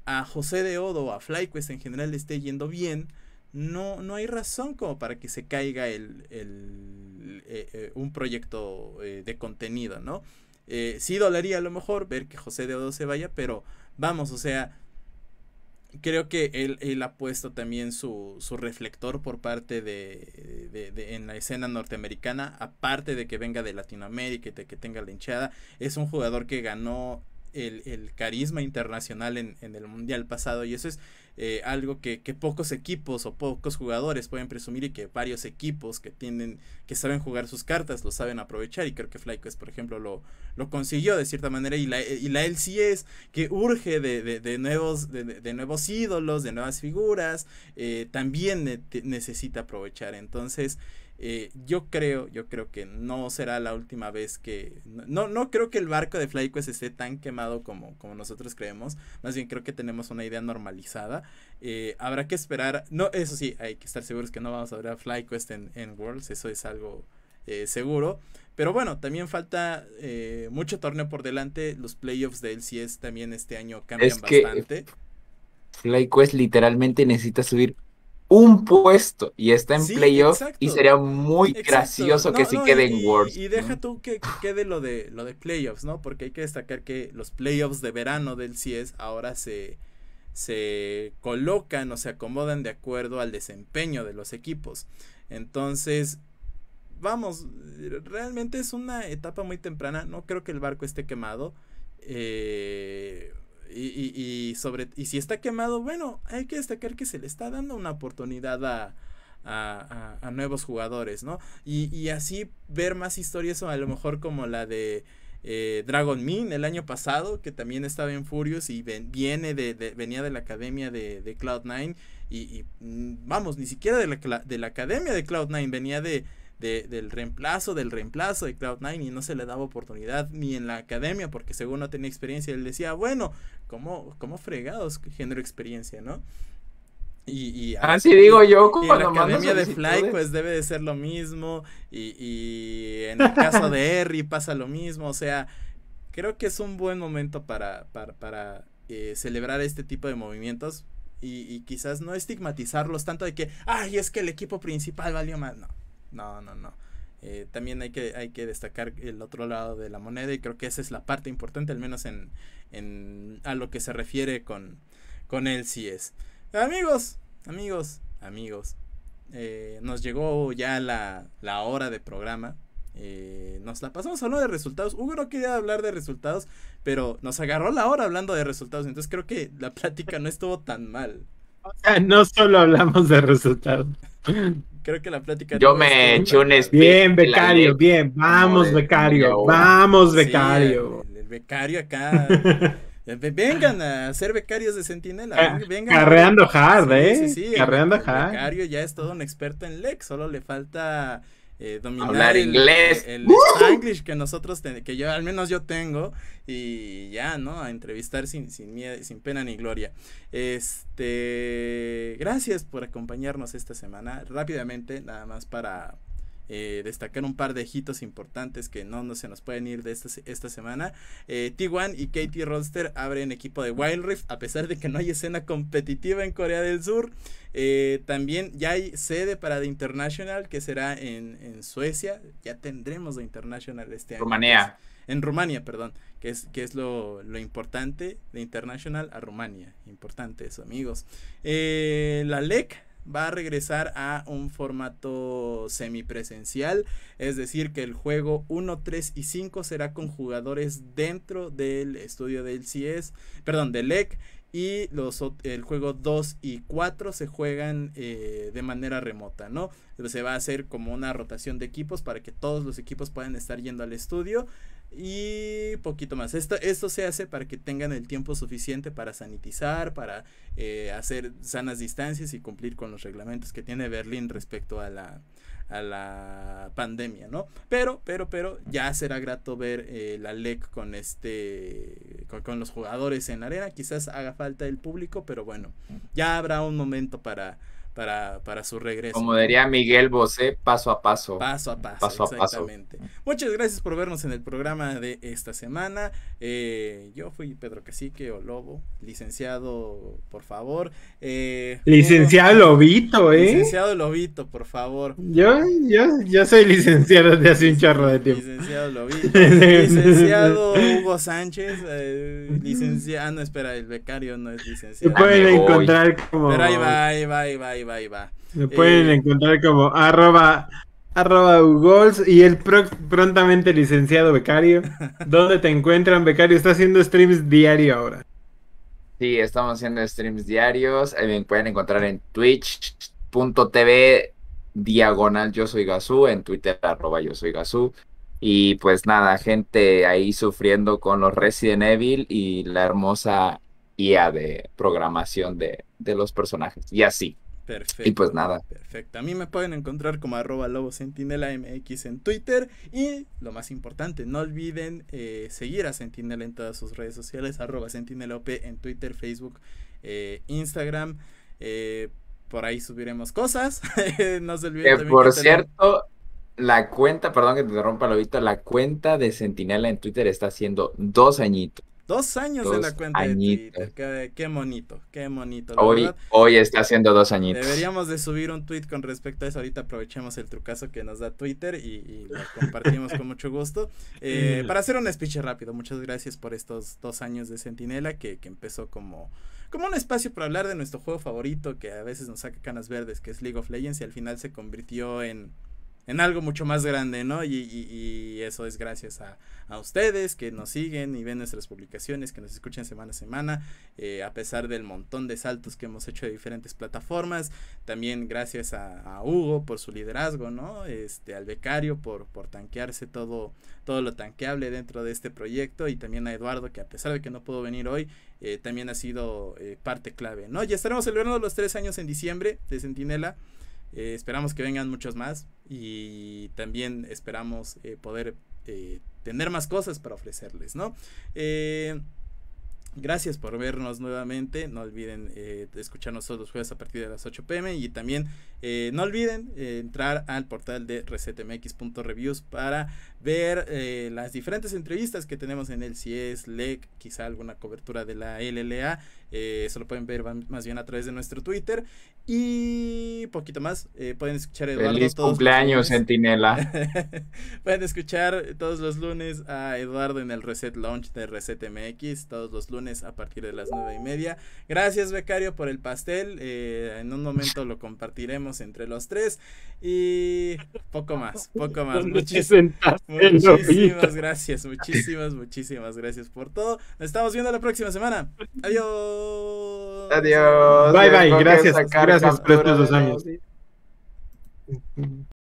C: a José de Odo o a FlyQuest en general le esté yendo bien, no, no hay razón como para que se caiga el, el eh, eh, un proyecto eh, de contenido, ¿no? Eh, sí dolería a lo mejor ver que José de Odo se vaya, pero vamos, o sea, creo que él, él ha puesto también su, su reflector por parte de, de, de, en la escena norteamericana, aparte de que venga de Latinoamérica y de que tenga la hinchada. Es un jugador que ganó el, el carisma internacional en, en el mundial pasado, y eso es eh, algo que, que pocos equipos o pocos jugadores pueden presumir, y que varios equipos que tienen, que saben jugar sus cartas lo saben aprovechar, y creo que FlyQuest por ejemplo lo, lo consiguió de cierta manera, y la, y la L C S que urge de, de, de nuevos de, de nuevos ídolos, de nuevas figuras, eh, también ne necesita aprovechar. Entonces Eh, yo creo, yo creo que no será la última vez que, no, no creo que el barco de FlyQuest esté tan quemado como, como nosotros creemos. Más bien creo que tenemos una idea normalizada. Eh, habrá que esperar, no, eso sí, hay que estar seguros que no vamos a ver a FlyQuest en, en Worlds, eso es algo eh, seguro. Pero bueno, también falta eh, mucho torneo por delante. Los playoffs de L C S también este año cambian
A: Es que
C: bastante.
A: FlyQuest literalmente necesita subir un puesto y está en
C: Sí,
A: playoff, y
C: exacto.
A: sería muy
C: Exacto,
A: gracioso que
C: no,
A: sí
C: no, y,
A: quede en
C: y,
A: Worlds,
C: y deja
A: ¿no?
C: tú que, que quede lo de lo de playoffs, ¿no? Porque hay que destacar que los playoffs de verano del C S ahora se, se colocan o se acomodan de acuerdo al desempeño de los equipos. Entonces, vamos, realmente es una etapa muy temprana. No creo que el barco esté quemado. Eh, y, y, y sobre y si está quemado, bueno, hay que destacar que se le está dando una oportunidad a A, a, a nuevos jugadores, ¿no? Y, y así ver más historias, o a lo mejor como la de eh, Dragon Min el año pasado, que también estaba en Furious y ven, viene de, de, venía de la academia de, de Cloud nine, y, y vamos, ni siquiera de la, de la academia de Cloud nine, venía de, de, del reemplazo del reemplazo de Cloud nine, y no se le daba oportunidad ni en la academia porque según no tenía experiencia. Él decía, bueno, ¿cómo, cómo fregados genero experiencia, no? Y, y,
A: Así digo yo
C: y en la
A: cuando mando
C: academia de Fly
A: solicitudes.
C: pues debe de ser lo mismo, y, y en el caso de Harry pasa lo mismo. O sea, creo que es un buen momento para, para, para eh, celebrar este tipo de movimientos, y, y quizás no estigmatizarlos tanto de que, ay, es que el equipo principal valió más. No, no, no, no. Eh, también hay que, hay que destacar el otro lado de la moneda, y creo que esa es la parte importante, al menos en, en a lo que se refiere con, con el C S. Amigos, amigos, amigos, eh, nos llegó ya la, la hora de programa. Eh, nos la pasamos hablando de resultados. Hugo no quería hablar de resultados, pero nos agarró la hora hablando de resultados. Entonces creo que la plática no estuvo tan mal.
B: O sea, no solo hablamos de resultados.
C: Creo que la plática
A: Yo
C: no
A: me
C: estuvo
A: eché un
C: tan mal.
A: speech
B: Bien,
A: de la
B: becario,
A: L E C
B: bien.
A: como
B: Vamos,
A: de media
B: becario.
A: hora.
B: Vamos,
C: Sí,
B: becario.
C: el, el becario acá. Vengan a ser becarios de Centinela.
B: Ca-
C: Vengan.
B: Carreando hard,
C: Sí,
B: ¿eh?
C: sí, sí. El,
B: Carreando
C: el
B: hard.
C: becario ya es todo un experto en L E C. Solo le falta eh, dominar
A: Hablar
C: el,
A: inglés.
C: el, el Spanglish que nosotros, ten, que yo al menos yo tengo. Y ya, ¿no? A entrevistar sin, sin, miedo, sin pena ni gloria. Este, gracias por acompañarnos esta semana. Rápidamente, nada más para eh, destacar un par de hitos importantes que no, no se nos pueden ir de esta, esta semana. eh, T uno y K T Roadster abren equipo de Wild Rift, a pesar de que no hay escena competitiva en Corea del Sur. Eh, también ya hay sede para The International, que será en, en Suecia. Ya tendremos The International este año.
A: Rumanía.
C: En Rumania, perdón, que es, que es lo, lo importante, de International a Rumania. Importante eso, amigos. Eh, la L E C va a regresar a un formato semipresencial, es decir, que el juego uno, tres y cinco será con jugadores dentro del estudio del C S, perdón, del L E C, y los, el juego dos y cuatro se juegan eh, de manera remota, ¿no? Se va a hacer como una rotación de equipos para que todos los equipos puedan estar yendo al estudio. Y poquito más. Esto, esto se hace para que tengan el tiempo suficiente para sanitizar, para eh, hacer sanas distancias y cumplir con los reglamentos que tiene Berlín respecto a la, a la pandemia, ¿no? Pero, pero, pero ya será grato ver eh, la L E C con este, con, con los jugadores en la arena. Quizás haga falta el público, pero bueno, ya habrá un momento para para, para su regreso.
A: Como diría Miguel Bosé, paso a paso.
C: Paso a paso,
A: paso a paso.
C: exactamente. Muchas gracias por vernos en el programa de esta semana. Eh, yo fui Pedro Cacique o Lobo, licenciado, por favor. Eh,
B: licenciado
C: Hugo,
B: Lobito, ¿eh?
C: Licenciado Lobito, por favor.
B: Yo, yo, yo soy licenciado desde hace un chorro de tiempo.
C: Licenciado Lobito. Licenciado Hugo Sánchez. Eh, licenciado, ah, no, espera, el becario no es licenciado.
B: Me pueden
A: Ah, me voy.
B: encontrar como.
C: Pero ahí va, ahí va, ahí va, ahí va, ahí va.
B: Me pueden
C: Eh,
B: encontrar como arroba, arroba ugols y el pro- prontamente licenciado becario. ¿Dónde te encuentran, becario? Está haciendo streams diario ahora.
A: Sí, estamos haciendo streams diarios. Eh, me pueden encontrar en twitch punto tv diagonal yo soy Gazú, en Twitter arroba yo soy Gazú. Y pues nada, gente ahí sufriendo con los Resident Evil y la hermosa I A de programación de, de los personajes. Y así.
C: Perfecto.
A: Y pues nada.
C: Perfecto. A mí me pueden encontrar como arroba lobo centinela mx en Twitter. Y lo más importante, no olviden eh, seguir a Centinela en todas sus redes sociales, arroba centinela op en Twitter, Facebook, eh, Instagram. Eh, por ahí subiremos cosas. No se olviden
A: Que
C: también
A: por
C: que tenemos-
A: cierto, la cuenta, perdón que te interrumpa, Lobito, la cuenta de Centinela en Twitter está haciendo dos añitos.
C: Dos años
A: Dos
C: en la cuenta
A: añitos.
C: de Twitter. Qué, qué bonito, qué bonito. La
A: Hoy,
C: verdad,
A: hoy está haciendo dos añitos.
C: deberíamos de subir un tweet con respecto a eso. Ahorita aprovechemos el trucazo que nos da Twitter y, y lo compartimos con mucho gusto. Eh, para hacer un speech rápido, muchas gracias por estos dos años de Centinela que, que empezó como, como un espacio para hablar de nuestro juego favorito que a veces nos saca canas verdes, que es League of Legends, y al final se convirtió en... en algo mucho más grande, ¿no? Y, y, y eso es gracias a, a ustedes que nos siguen y ven nuestras publicaciones, que nos escuchan semana a semana, eh, a pesar del montón de saltos que hemos hecho de diferentes plataformas. También gracias a, a Hugo por su liderazgo, ¿no? Este, al becario por, por tanquearse todo, todo lo tanqueable dentro de este proyecto, y también a Eduardo, que a pesar de que no pudo venir hoy, eh, también ha sido eh, parte clave, ¿no? Ya estaremos celebrando los tres años en diciembre de Centinela. Eh, esperamos que vengan muchos más y también esperamos eh, poder eh, tener más cosas para ofrecerles, ¿no? Eh, gracias por vernos nuevamente. No olviden eh, escucharnos todos los jueves a partir de las ocho p m y también eh, no olviden eh, entrar al portal de resetmx punto reviews para ver eh, las diferentes entrevistas que tenemos en el C I E S, L E C, quizá alguna cobertura de la L L A. Eh, eso lo pueden ver más bien a través de nuestro Twitter y poquito más. Eh, pueden escuchar a Eduardo
A: Feliz
C: todos
A: cumpleaños,
C: los lunes.
A: Centinela.
C: Pueden escuchar todos los lunes a Eduardo en el Reset Launch de Reset M X, todos los lunes a partir de las nueve y media. Gracias, becario, por el pastel. Eh, en un momento lo compartiremos entre los tres y poco más, poco más. Muchis muchísimas gracias, muchísimas, muchísimas gracias por todo. Nos estamos viendo la próxima semana. Adiós.
A: Adiós.
B: Bye, bye.
A: Tengo que
B: Gracias.
A: sacar
B: Gracias por estos
A: captura
B: dos
A: de
B: años.
A: audio.